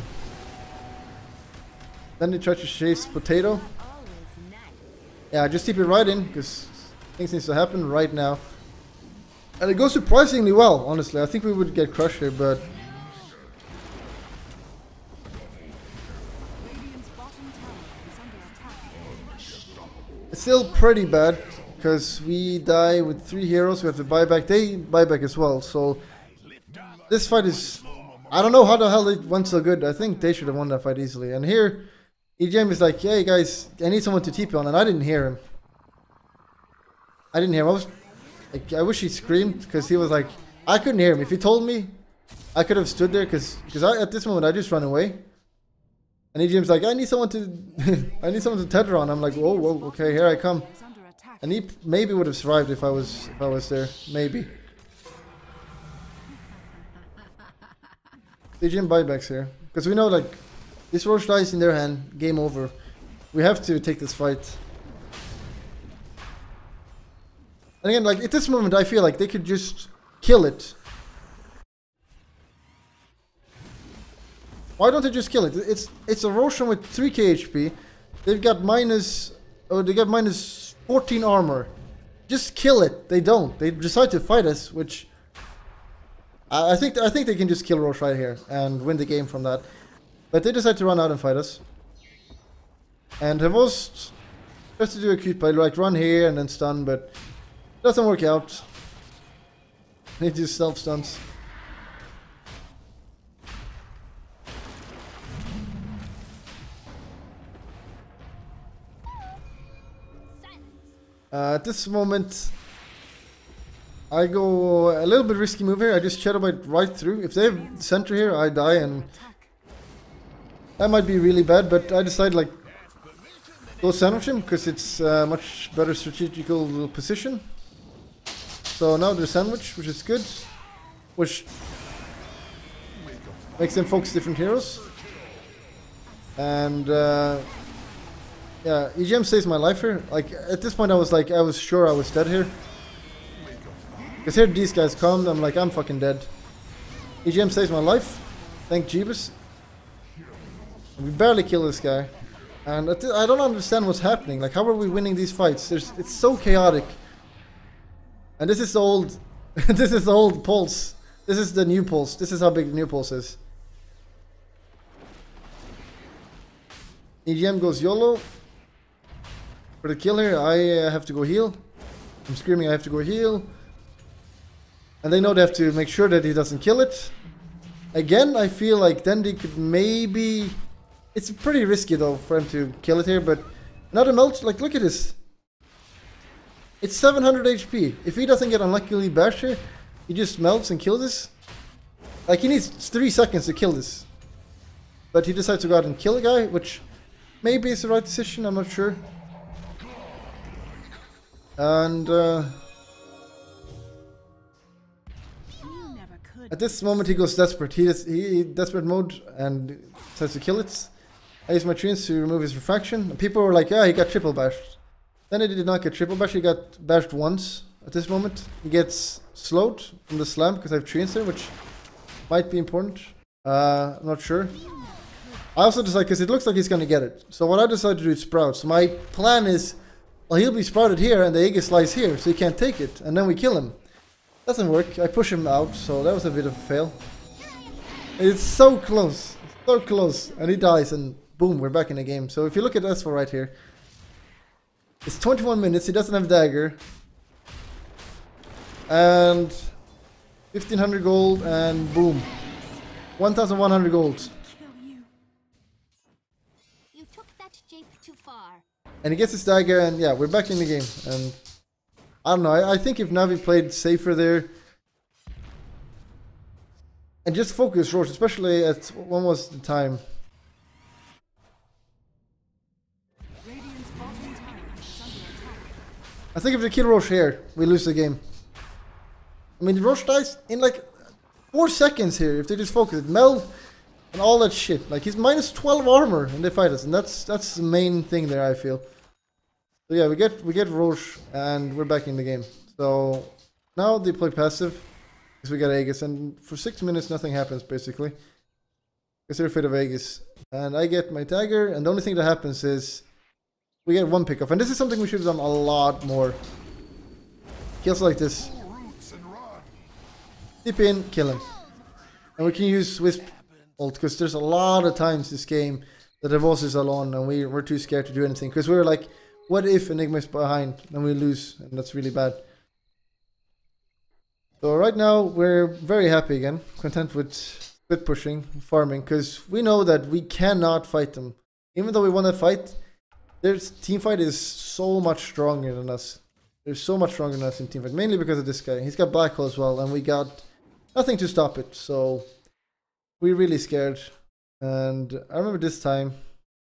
then they try to chase Potato. Yeah, just keep it right in, because things needs to happen right now. And it goes surprisingly well, honestly. I think we would get crushed here, but... It's still pretty bad, because we die with three heroes. We have to buy back. They buy back as well, so... This fight is... I don't know how the hell it went so good. I think they should have won that fight easily. And here, E G M is like, hey guys, I need someone to T P on, and I didn't hear him. I didn't hear him. I was, like, I wish he screamed, because he was like, I couldn't hear him. If he told me, I could have stood there, because because at this moment I just run away. And E G M's like, I need someone to, I need someone to tether on. I'm like, whoa, whoa, okay, here I come. And he maybe would have survived if I was, if I was there, maybe. E G M buybacks here, because we know like this Roche dies in their hand, game over. We have to take this fight. And again, like at this moment, I feel like they could just kill it. Why don't they just kill it? It's it's a Roshan with three K H P. They've got minus, oh, they got minus fourteen armor. Just kill it. They don't. They decide to fight us, which. I think I think they can just kill Roche right here and win the game from that. But they decide to run out and fight us. And Havost Just to do a cute play, like run here and then stun, but doesn't work out. Need to do self stuns. Uh, at this moment, I go a little bit risky move here. I just Shadow Bite right through. If they have center here, I die, and that might be really bad. But I decide like go sandwich him because it's a much better strategical position. So now they're sandwich, which is good, which makes them focus different heroes. And uh, yeah, E G M saves my life here. Like at this point, I was like, I was sure I was dead here. Because here these guys come, I'm like, I'm fucking dead. E G M saves my life. Thank Jeebus. We barely kill this guy. And I don't understand what's happening. Like, how are we winning these fights? There's, it's so chaotic. And this is the old... this is the old pulse. This is the new pulse. This is how big the new pulse is. E G M goes YOLO. For the kill here, I uh, have to go heal. I'm screaming I have to go heal. And they know they have to make sure that he doesn't kill it. Again, I feel like then they could maybe... It's pretty risky though for him to kill it here, but another melt, like look at this. It's seven hundred H P. If he doesn't get unluckily bashed here, he just melts and kills this. Like he needs three seconds to kill this. But he decides to go out and kill a guy, which maybe is the right decision, I'm not sure. And uh, at this moment he goes desperate. He is he, he desperate mode and decides to kill it. I use my treants to remove his refraction. And people were like, yeah, he got triple bashed. Then he did not get triple bashed, he got bashed once at this moment. He gets slowed from the slam because I have treants there, which might be important. Uh, I'm not sure. I also decide, because it looks like he's going to get it. So what I decided to do is sprout. So my plan is, well, he'll be sprouted here and the Aegis lies here, so he can't take it. And then we kill him. Doesn't work. I push him out, so that was a bit of a fail. It's so close. So close. And he dies and boom, we're back in the game. So if you look at S four right here, it's twenty-one minutes, he doesn't have dagger. And fifteen hundred gold and boom. one thousand one hundred gold. You took that jape too far. And he gets his dagger and yeah, we're back in the game. And I don't know, I, I think if Navi played safer there and just focus Roche, especially at when was the time? I think if they kill Roche here, we lose the game. I mean, Roche dies in like four seconds here if they just focus it. Mel and all that shit. Like, he's minus twelve armor and they fight us. And that's that's the main thing there, I feel. So yeah, we get we get Roche and we're back in the game. So now they play passive because we got Aegis. And for six minutes, nothing happens, basically. Because they're afraid of Aegis. And I get my dagger. And the only thing that happens is we get one pick off, and this is something we should have done a lot more. Kills like this. Dip in, kill him. And we can use Wisp ult, because there's a lot of times this game that the Voss is alone, and we, we're too scared to do anything. Because we're like, what if Enigma is behind, and we lose, and that's really bad. So right now, we're very happy again, content with split pushing, farming, because we know that we cannot fight them. Even though we want to fight, their team fight is so much stronger than us. They're so much stronger than us in team fight, mainly because of this guy. He's got Black Hole as well, and we got nothing to stop it. So we're really scared. And I remember this time.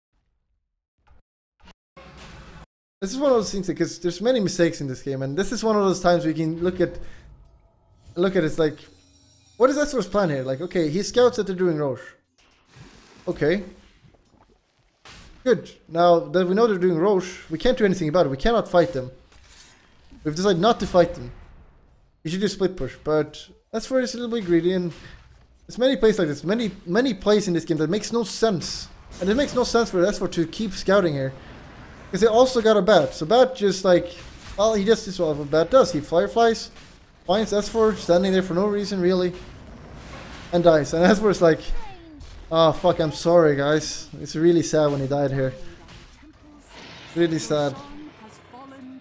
This is one of those things because there's many mistakes in this game, and this is one of those times we can look at look at it, it's like, what is S four's plan here? Like, okay, he scouts that they're doing Roche. Okay. Good. Now that we know they're doing Roche, we can't do anything about it. We cannot fight them. We've decided not to fight them. You should do split push, but that's where it's a little bit greedy, and there's many plays like this, many many plays in this game that makes no sense. And it makes no sense for S four to keep scouting here. Because they also got a bat. So bat just like, well, he does this what bat does. He fireflies, finds S four standing there for no reason really, and dies. And S four is like, oh fuck, I'm sorry guys. It's really sad when he died here. Really sad.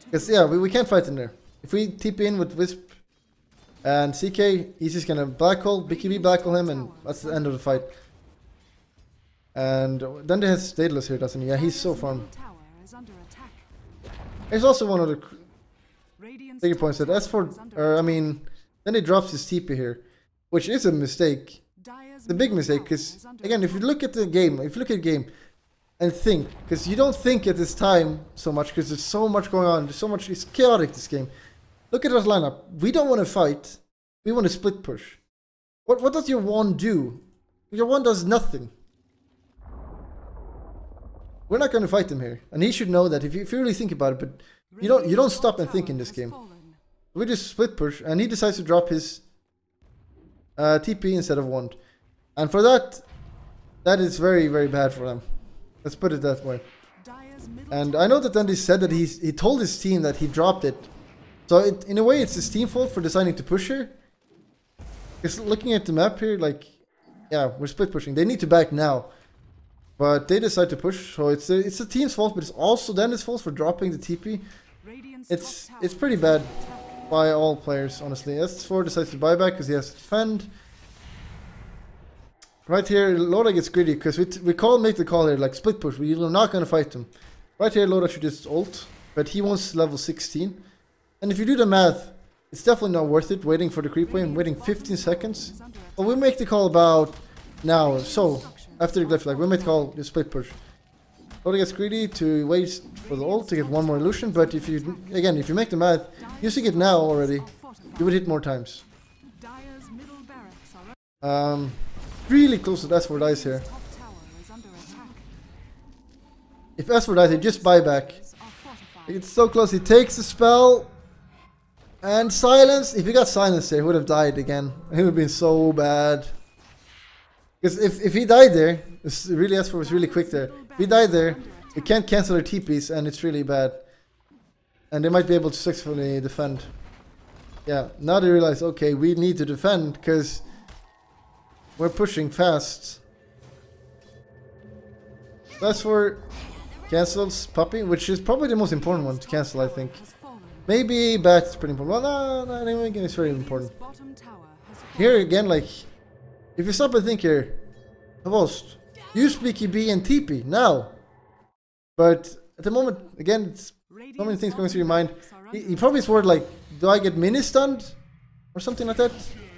Because, yeah, we, we can't fight in there. If we T P in with Wisp and C K, he's just gonna black hole, B K B black hole him, and that's the end of the fight. And then they has Daedalus here, doesn't he? Yeah, he's so farm. There's also one other bigger point that as for, or I mean, then he drops his T P here, which is a mistake. It's a big mistake, because, again, if you look at the game, if you look at the game, and think, because you don't think at this time so much, because there's so much going on, there's so much, it's chaotic, this game. Look at our lineup. We don't want to fight, we want to split push. What what does your one do? Your one does nothing. We're not going to fight him here, and he should know that if you, if you really think about it, but you don't you don't stop and think in this game. We just split push, and he decides to drop his uh, T P instead of wand. And for that, that is very, very bad for them. Let's put it that way. And I know that Andy said that he's, he told his team that he dropped it. So it, in a way, it's his team fault for deciding to push here. Because looking at the map here, like, yeah, we're split pushing. They need to back now. But they decide to push, so it's a, it's the team's fault, but it's also Dennis' fault for dropping the T P. It's it's pretty bad by all players, honestly. S four decides to buy back because he has to defend. Right here, Loda gets greedy because we, t we call make the call here, like split push. We're not going to fight him. Right here, Loda should just ult, but he wants level sixteen. And if you do the math, it's definitely not worth it waiting for the creep wave and waiting fifteen seconds. But we make the call about now, so after the glyph, like we make the call the split push. Loda gets greedy to wait for the ult to get one more illusion, but if you, again, if you make the math, using it now already, you would hit more times. Um... Really close to S four dies here. If S four dies, he just buy back. It's so close. He takes the spell and silence. If he got silence there, he would have died again. It would have been so bad. Because if if he died there, it's really S four was really quick there. If he died there, we can't cancel their T Ps, and it's really bad. And they might be able to successfully defend. Yeah. Now they realize, okay, we need to defend because we're pushing fast. That's for cancels Puppy, which is probably the most important one to cancel, I think. Maybe Bat's pretty important. Well, no, no, anyway, it's very important. Here again, like, if you stop and think here, Host, use B K B and T P now. But at the moment, again, it's so many things going through your mind. He, he probably swore like, do I get mini stunned or something like that?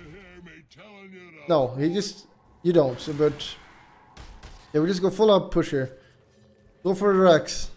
No, he just, you don't, so, but, yeah, we just go full out push here. Go for the Rex.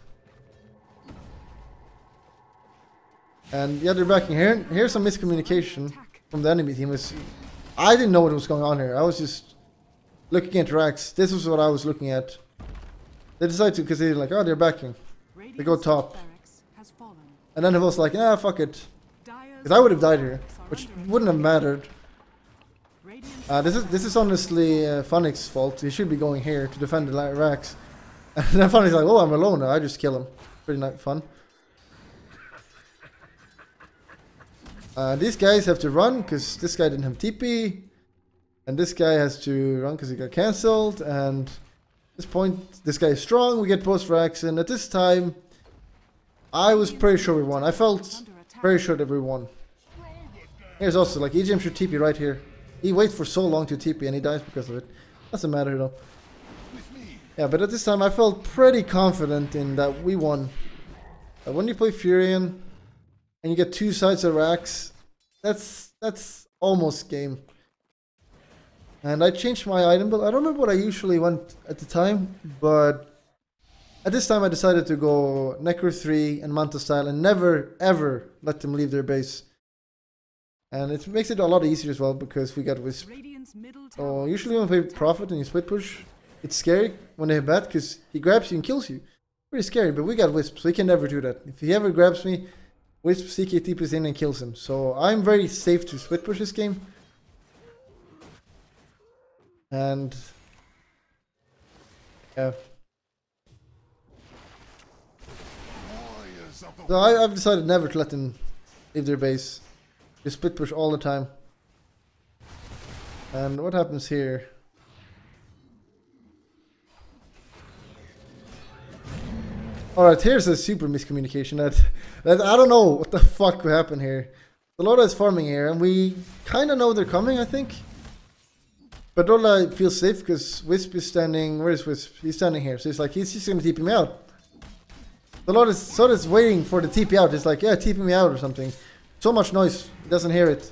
And yeah, they're backing here. Here's some miscommunication from the enemy team. Is I didn't know what was going on here. I was just looking at Rex. This was what I was looking at. They decided to, because they're like, oh, they're backing. They go top. And then it was like, ah, fuck it. Because I would have died here, which wouldn't have mattered. Uh, this is this is honestly uh, Funix's fault. He should be going here to defend the Rex. And then Funix's like, oh, I'm alone now. I just kill him. Pretty nice fun. Uh, these guys have to run because this guy didn't have T P. And this guy has to run because he got cancelled. And at this point, this guy is strong. We get post Rex. And at this time, I was pretty sure we won. I felt very sure that we won. Here's also like E G M should T P right here. He waits for so long to T P and he dies because of it. Doesn't matter though. Yeah, but at this time I felt pretty confident in that we won. Uh, when you play Furion and you get two sides of Rax, that's that's almost game. And I changed my item, but I don't remember what I usually went at the time, but at this time I decided to go Necro three and Manta style and never ever let them leave their base. And it makes it a lot easier as well because we got Wisp. So usually when you play Prophet and you split push, it's scary when they have bat because he grabs you and kills you. Pretty scary, but we got Wisp, so he can never do that. If he ever grabs me, Wisp C K T Ps in and kills him. So I'm very safe to split push this game. And yeah. So I, I've decided never to let them leave their base. Just split push all the time. And what happens here? Alright, here's a super miscommunication. That, that I don't know what the fuck will happen here. Loda is farming here, and we kind of know they're coming, I think. But Loda feels safe because Wisp is standing. Where is Wisp? He's standing here, so he's like, he's just gonna T P me out. So Loda's, Soda's waiting for the T P out. It's like, yeah, T P me out or something. So much noise, he doesn't hear it.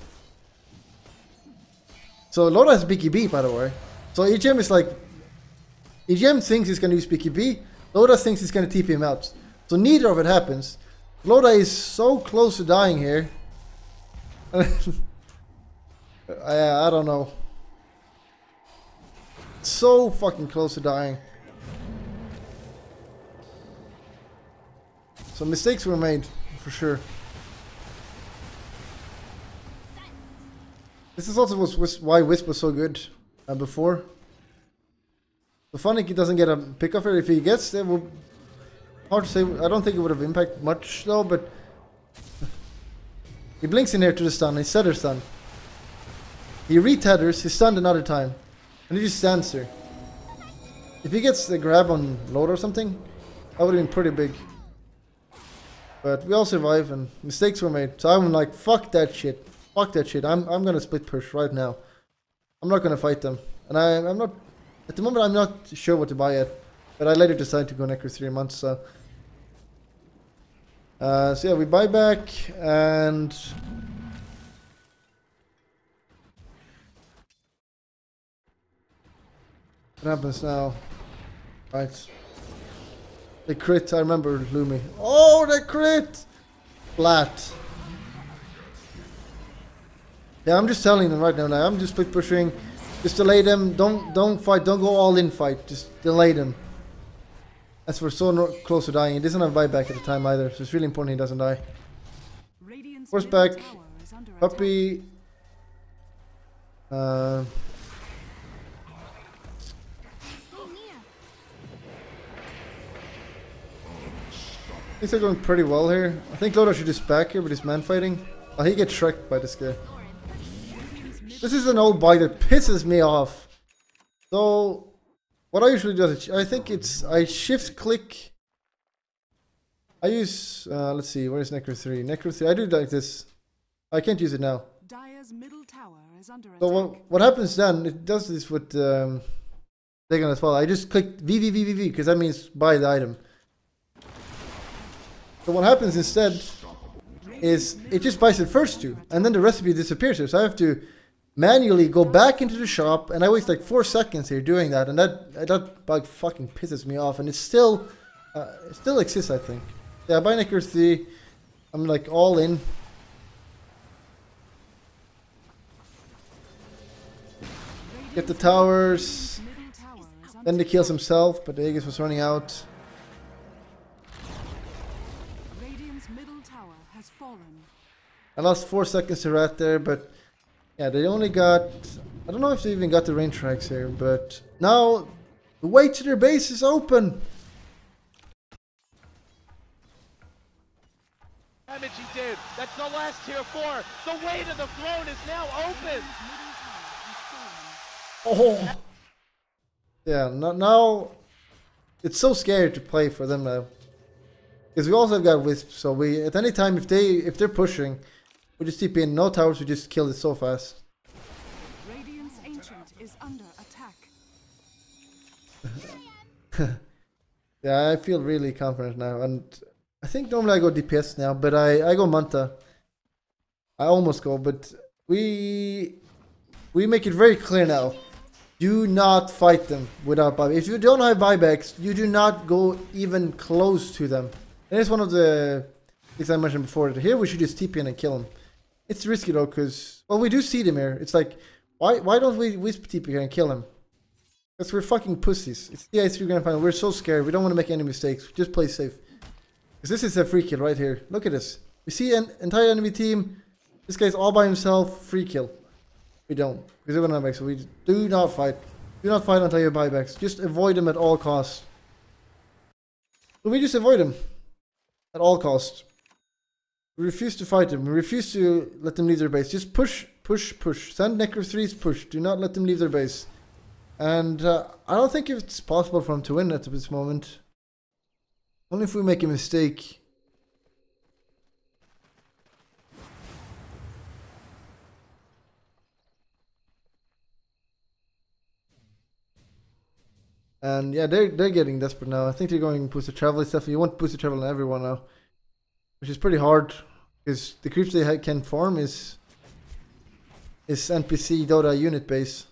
So Loda has B K B, by the way. So E G M is like, E G M thinks he's gonna use B K B. Loda thinks he's gonna T P him out. So neither of it happens. Loda is so close to dying here. I, I don't know. So fucking close to dying. So mistakes were made, for sure. This is also was, was why Wisp was so good uh, before. The funny he doesn't get a pick off here. If he gets, it will hard to say. I don't think it would have impacted much though, but he blinks in here to the stun. He setters stun. He retethers. He's stunned another time, and he just stands there. If he gets the grab on Loda or something, that would have been pretty big. But we all survive, and mistakes were made. So I'm like, fuck that shit. Fuck that shit. I'm I'm gonna split push right now. I'm not gonna fight them, and I I'm not. At the moment, I'm not sure what to buy yet, but I later decided to go Necro three months, so... Uh, so yeah, we buy back, and... What happens now? Right. The crit, I remember Lumi. Oh, the crit! Flat. Yeah, I'm just telling them right now, now. I'm just split pushing. Just delay them. Don't don't fight. Don't go all in fight. Just delay them. As we're so no close to dying, he doesn't have buyback at the time either, so it's really important he doesn't die. Force back. Puppy. Uh, things are going pretty well here. I think Loda should just back here with his man fighting. Oh, he gets shreked by this guy. This is an old buy that pisses me off. So, what I usually do is, I think it's, I shift click. I use, uh, let's see, where's Necro three? Necro three, I do it like this. I can't use it now. Dire's middle tower is under So attack. what, what happens then, it does this with um, Dagon as well. I just click V V V V V because that means buy the item. So what happens instead is it just buys the first two, and then the recipe disappears here. So I have to manually go back into the shop, and I waste like four seconds here doing that, and that that bug fucking pisses me off. And it's still, uh, it still exists, I think. Yeah, I buy Necro three. I'm like all in. Get the towers. Middle tower is under Then he kills himself, but the Aegis was running out. Radiant's middle tower has fallen. I lost four seconds to Rat there, but yeah, they only got... I don't know if they even got the range tracks here, but now the way to their base is open. Damage he did. That's the last tier four. The way to the throne is now open. Oh. Yeah, no, now it's so scary to play for them now. Because we also have got Wisp, so we at any time if they if they're pushing, we just T P in, no towers, we just kill it so fast. Radiant's ancient is under attack. Yeah, I feel really confident now, and I think normally I go D P S now, but I I go Manta. I almost go, but we we make it very clear now. Do not fight them without buyback. If you don't have buybacks, you do not go even close to them. And it's one of the things I mentioned before. Here we should just T P in and kill them. It's risky though, because well we do see them here. It's like why why don't we Wisp T P here and kill them? Because we're fucking pussies. It's the I three grand final. We're so scared. We don't want to make any mistakes. Just play safe. Because this is a free kill right here. Look at this. We see an entire enemy team. This guy's all by himself. Free kill. We don't. Because we're gonna have so we do not fight. Do not fight until you have buybacks. Just avoid them at all costs. So we just avoid them. At all costs. We refuse to fight them. We refuse to let them leave their base. Just push, push, push. Send Necro threes, push. Do not let them leave their base. And uh, I don't think it's possible for them to win at this moment. Only if we make a mistake. And yeah, they're they're getting desperate now. I think they're going booster travel stuff. You want booster travel on everyone now, which is pretty hard because the creeps they can farm is is N P C Dota unit base.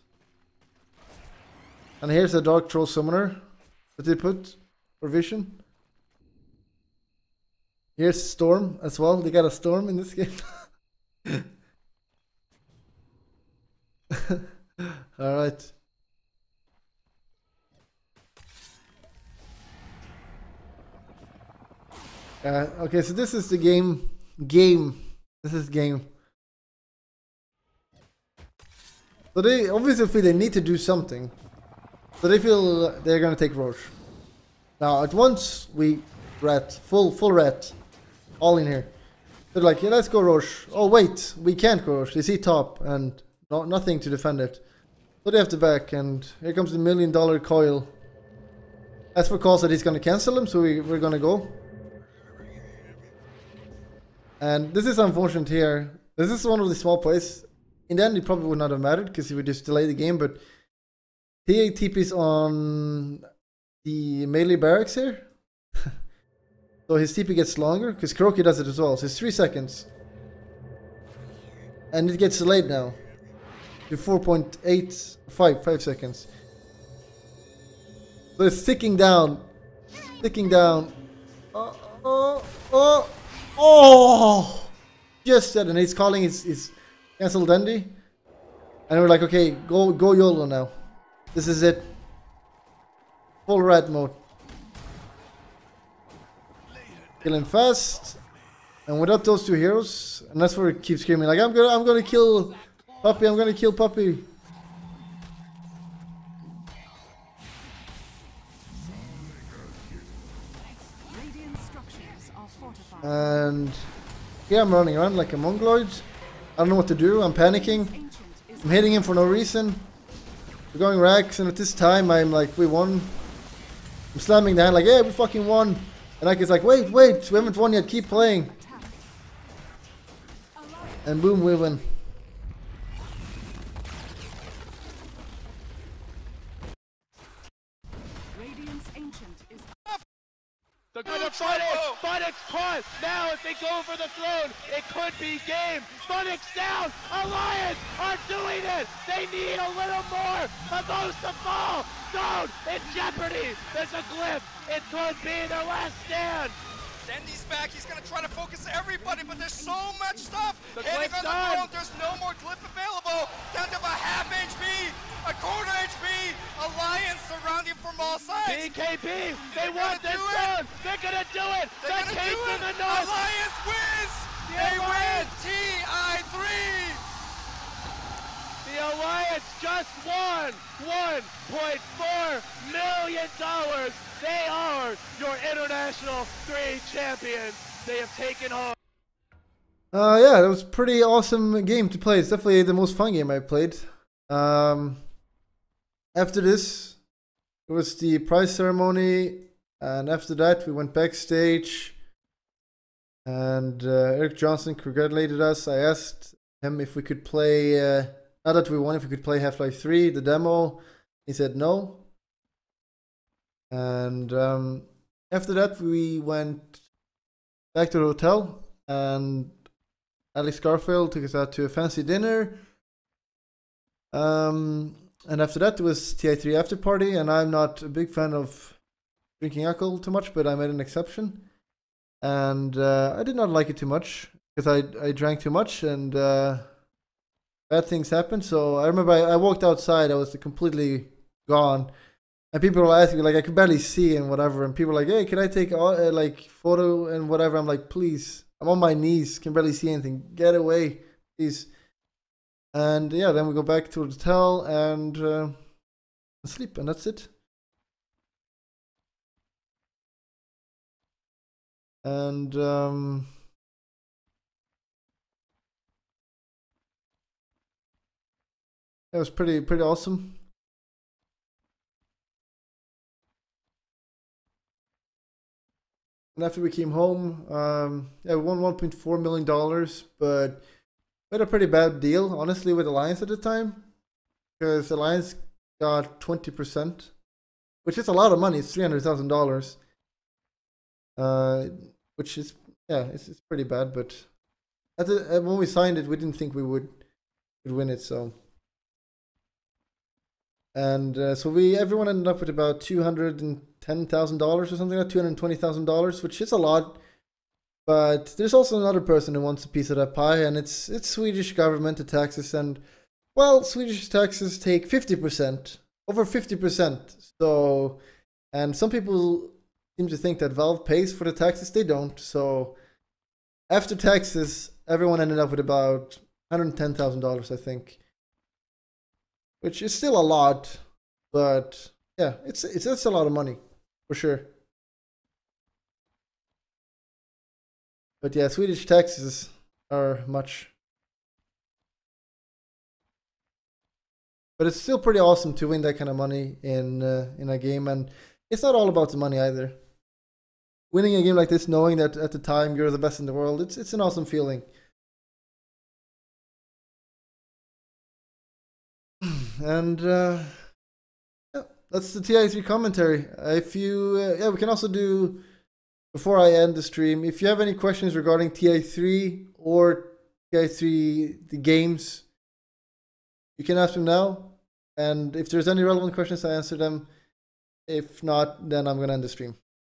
And here's a Dark Troll Summoner that they put for vision. Here's Storm as well. They got a Storm in this game. All right. Uh, okay, so this is the game. Game. This is game. So they obviously feel they need to do something. So they feel they're gonna take Roche. Now at once we rat full full rat, all in here. They're like, yeah, let's go Roche. Oh wait, we can't go Roche. They see top and no, nothing to defend it. So they have to back, and here comes the million dollar coil. As for calls that he's gonna cancel him, so we, we're gonna go. And this is unfortunate here. This is one of the small plays. In the end, it probably would not have mattered because he would just delay the game. But T A T Ps on the melee barracks here. So his T P gets longer because Kuroki does it as well. So it's three seconds. And it gets delayed now to four point eight five, five seconds. So it's ticking down. Ticking down. Oh, oh, oh. Oh, just that, and he's calling his, his cancel Dandy, and we're like, okay, go go YOLO now. This is it. Full rat mode. Killing fast, and without those two heroes, and that's where it keeps screaming like, I'm gonna I'm gonna kill Puppy. I'm gonna kill Puppy. And yeah, I'm running around like a mongoloid. I don't know what to do. I'm panicking. I'm hitting him for no reason. We're going racks, and at this time I'm like, we won. I'm slamming down like, yeah, we fucking won. And like it's like, wait, wait, we haven't won yet. Keep playing. And boom, we win. They're gonna Funix! Funix caught! Now if they go for the throne, it could be game! Funix down! Alliance are doing it! They need a little more of those to fall! Zone in jeopardy! There's a glyph! It could be their last stand! Dandy's back, he's gonna try to focus everybody, but there's so much stuff! The Hitting on the done. throne, there's no more glyph available! Down to a half H P! A quarter H P! Alliance surrounding from all sides! B K B! They They're want gonna this do it. zone! They're gonna do it! They're the gonna Kings do in it! the north! Alliance wins! The they Alliance. win T I three! The Alliance just won one point four million dollars! They are your International three champions! They have taken home. Uh, yeah, that was a pretty awesome game to play. It's definitely the most fun game I played. Um, after this, it was the prize ceremony, and after that, we went backstage. And uh, Eric Johnson congratulated us. I asked him if we could play, uh, not that we won, if we could play Half-Life three, the demo. He said no. And um, after that, we went back to the hotel, and Alex Garfield took us out to a fancy dinner. Um, and after that, it was T I three after party, and I'm not a big fan of drinking alcohol too much, but I made an exception. And uh, I did not like it too much, because I, I drank too much, and uh, bad things happened. So I remember I, I walked outside, I was completely gone. And people were asking me, like, I could barely see and whatever. And people were like, hey, can I take a uh, like photo and whatever? I'm like, please. I'm on my knees, can barely see anything. Get away, please. And yeah, then we go back to the hotel and uh, sleep, and that's it. And um, it was pretty pretty awesome. And after we came home, um, yeah, we won one point four million dollars, but we had a pretty bad deal, honestly, with Alliance at the time, because Alliance got twenty percent, which is a lot of money. It's three hundred thousand dollars, uh, which is, yeah, it's, it's pretty bad, but at the, uh, when we signed it, we didn't think we would, would win it, so. And uh, so we, everyone ended up with about two hundred ten thousand dollars or something like that, two hundred twenty thousand dollars, which is a lot. But there's also another person who wants a piece of that pie, and it's it's Swedish government, the taxes, and well, Swedish taxes take fifty percent, over fifty percent. So, and some people seem to think that Valve pays for the taxes. They don't. So, after taxes, everyone ended up with about one hundred ten thousand dollars, I think, which is still a lot, but yeah, it's it's it's a lot of money for sure. But yeah, Swedish taxes are much. But it's still pretty awesome to win that kind of money in uh, in a game, and it's not all about the money either. Winning a game like this, knowing that at the time you're the best in the world, it's it's an awesome feeling. And uh, yeah, that's the T I three commentary. If you, uh, yeah, we can also do. Before I end the stream, if you have any questions regarding T I three or T I three the games, you can ask them now. And if there's any relevant questions, I answer them. If not, then I'm going to end the stream.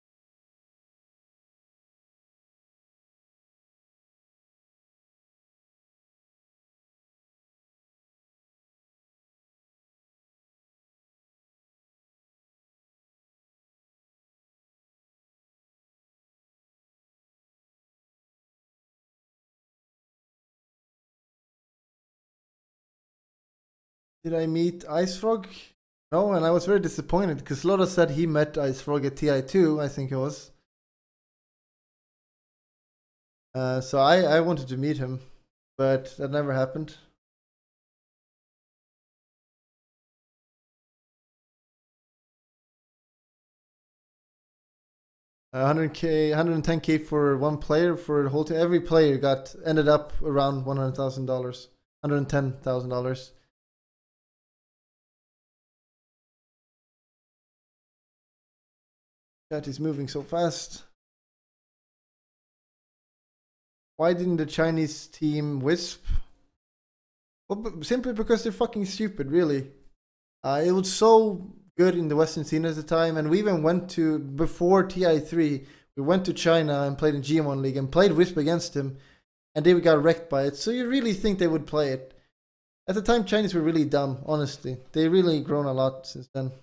Did I meet IceFrog? No, and I was very disappointed because Loda said he met IceFrog at T I two, I think it was. Uh, so I, I wanted to meet him, but that never happened. one hundred K, one hundred ten K for one player for the whole team. Every player got ended up around one hundred thousand dollars, one hundred ten thousand dollars. Chat is moving so fast. Why didn't the Chinese team wisp? Well, simply because they're fucking stupid, really. Uh, it was so good in the Western scene at the time, and we even went to, before T I three, we went to China and played in G M one League and played Wisp against him, and they got wrecked by it. So you really think they would play it? At the time, Chinese were really dumb, honestly. They really grown a lot since then.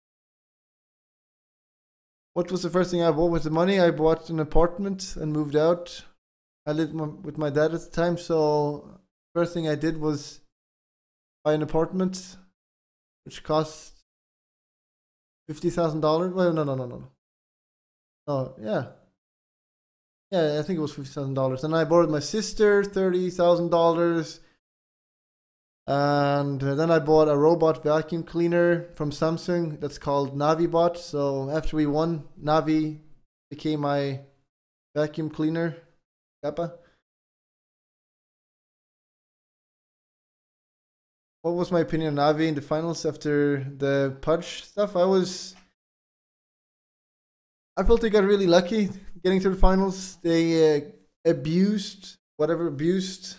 What was the first thing I bought with the money? I bought an apartment and moved out. I lived with my dad at the time, so first thing I did was buy an apartment, which cost fifty thousand dollars. Well, no, no, no, no, no. Oh, yeah. Yeah, I think it was fifty thousand dollars. And I borrowed my sister thirty thousand dollars. And then I bought a robot vacuum cleaner from Samsung that's called NaviBot. So after we won, Navi became my vacuum cleaner. Kappa. What was my opinion on Navi in the finals after the Pudge stuff? I was... I felt they got really lucky getting to the finals. They uh, abused, whatever, abused...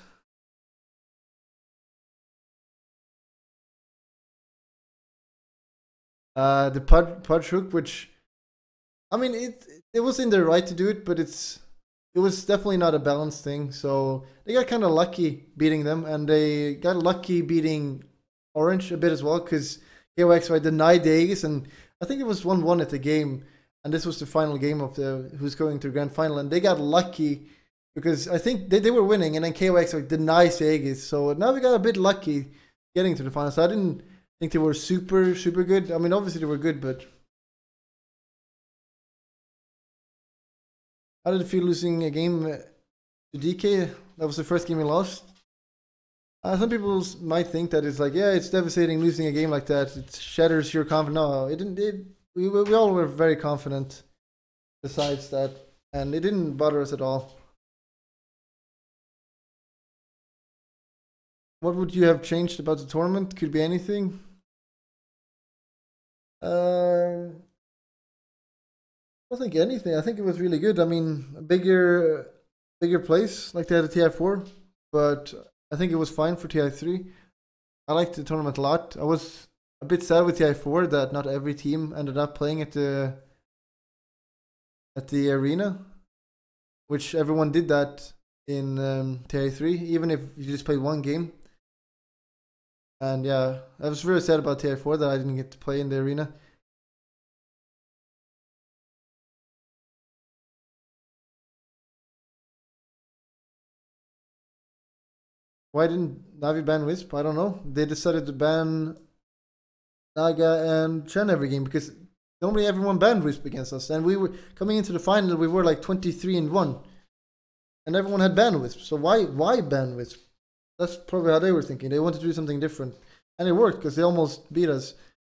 Uh, the Pudge, Pudge hook, which, I mean, it it was in their right to do it, but it's it was definitely not a balanced thing. So they got kind of lucky beating them, and they got lucky beating Orange a bit as well, because K O X Y denied the Aegis, and I think it was one one at the game, and this was the final game of the who's going to the grand final, and they got lucky because I think they, they were winning, and then K O X Y denies the Aegis, so now we got a bit lucky getting to the final. So I didn't think they were super, super good. I mean, obviously they were good, but how did it feel losing a game to D K? That was the first game we lost. Uh, some people might think that it's like, yeah, it's devastating losing a game like that. It shatters your confidence. No, it didn't. It, we we all were very confident. Besides that, and it didn't bother us at all. What would you have changed about the tournament? Could be anything. Uh, I don't think anything. I think it was really good. I mean, a bigger, bigger place like they had at T I four, but I think it was fine for T I three. I liked the tournament a lot. I was a bit sad with T I four that not every team ended up playing at the at the arena, which everyone did that in um, T I three, even if you just played one game. And yeah, I was very sad about T I four that I didn't get to play in the arena. Why didn't Navi ban Wisp? I don't know. They decided to ban Naga and Chen every game because normally everyone banned Wisp against us. And we were coming into the final, we were like twenty-three and one. And everyone had banned Wisp. So why why ban Wisp? That's probably how they were thinking. They wanted to do something different. And it worked because they almost beat us.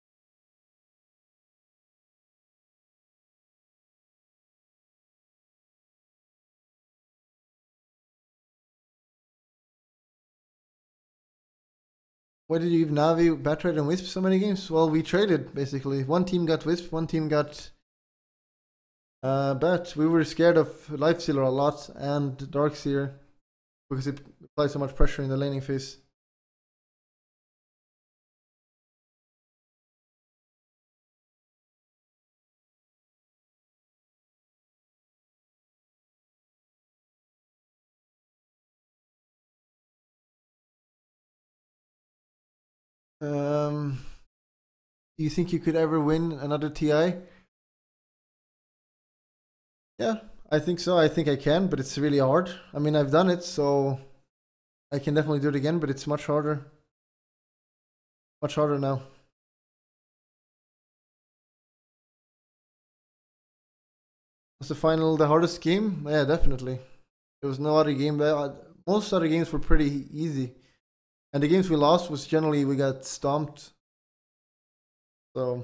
Why did you give Navi, Batride, and Wisp so many games? Well, we traded, basically. One team got Wisp, one team got uh, Bat. We were scared of Lifestealer a lot and Darkseer because it applies so much pressure in the laning phase. Um, do you think you could ever win another T I? Yeah, I think so. I think I can, but it's really hard. I mean, I've done it, so I can definitely do it again, but it's much harder. Much harder now. Was the final the hardest game? Yeah, definitely. There was no other game. Most other games were pretty easy. And the games we lost was generally we got stomped. So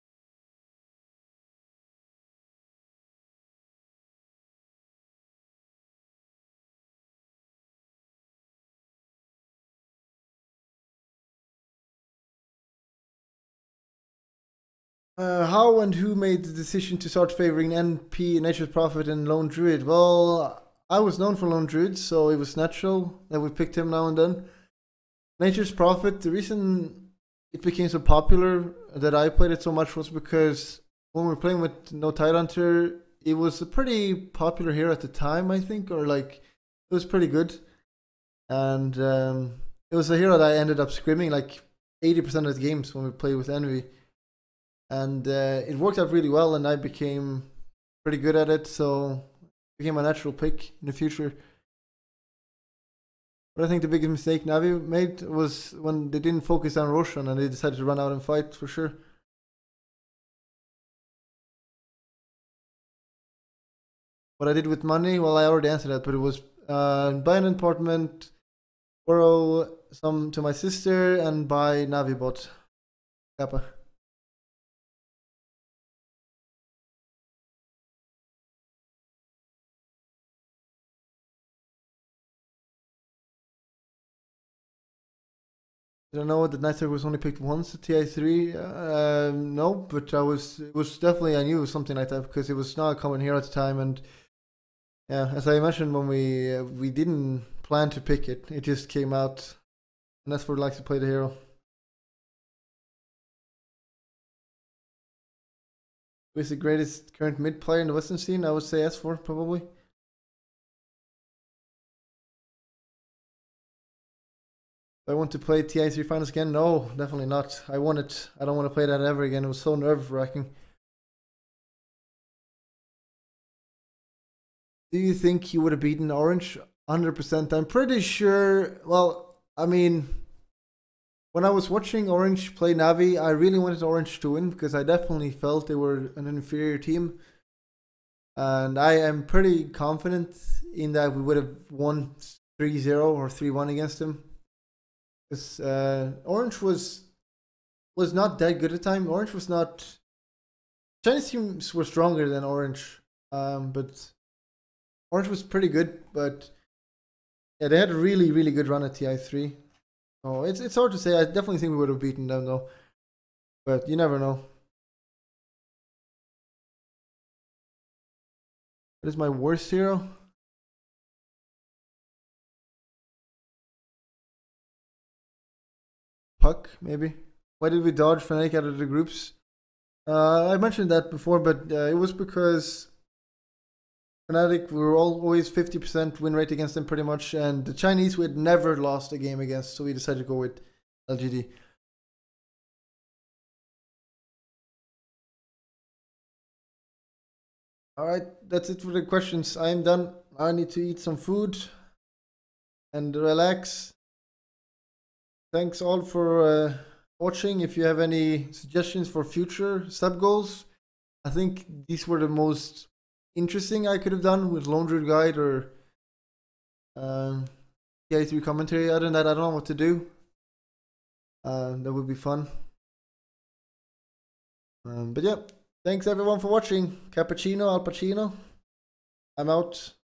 uh, how and who made the decision to start favoring N P, Nature's Prophet, and Lone Druid? Well, I was known for Lone Druid, so it was natural that we picked him now and then. Nature's Prophet, the reason it became so popular that I played it so much was because when we were playing with No Tidehunter, it was a pretty popular hero at the time, I think, or like it was pretty good. And um, it was a hero that I ended up scrimming like eighty percent of the games when we played with Envy. And uh, it worked out really well, and I became pretty good at it, so it became a natural pick in the future. But I think the biggest mistake Navi made was when they didn't focus on Roshan and they decided to run out and fight for sure. What I did with money? Well, I already answered that, but it was uh, buy an apartment, borrow some to my sister, and buy Navibot. Kappa. I don't know that Nighthawk was only picked once at T I three. Uh, no, but I was it was definitely I knew it was something like that because it was not a common hero at the time, and yeah, as I mentioned when we uh, we didn't plan to pick it, it just came out, and that's what likes to play the hero. Who is the greatest current mid player in the Western scene? I would say S four probably. I want to play T I three finals again? No, definitely not. I want it. I don't want to play that ever again. It was so nerve-wracking. Do you think you would have beaten Orange? one hundred percent. I'm pretty sure. Well, I mean, when I was watching Orange play Navi, I really wanted Orange to win because I definitely felt they were an inferior team. And I am pretty confident in that we would have won three zero or three one against them. Because uh, Orange was was not that good at the time. Orange was not. Chinese teams were stronger than Orange, um, but Orange was pretty good, but yeah, they had a really, really good run at T I three. Oh, it's it's hard to say. I definitely think we would have beaten them though, but you never know. What is my worst hero? Puck, maybe. Why did we dodge Fnatic out of the groups? Uh, I mentioned that before, but uh, it was because Fnatic, we were all, always fifty percent win rate against them pretty much, and the Chinese we had never lost a game against, so we decided to go with L G D. Alright, that's it for the questions. I am done. I need to eat some food and relax. Thanks all for uh, watching. If you have any suggestions for future sub goals, I think these were the most interesting I could have done with Lone Druid Guide or um, T I three commentary. Other than that, I don't know what to do. Uh, that would be fun. Um, but yeah, thanks everyone for watching. Cappuccino, Al Pacino. I'm out.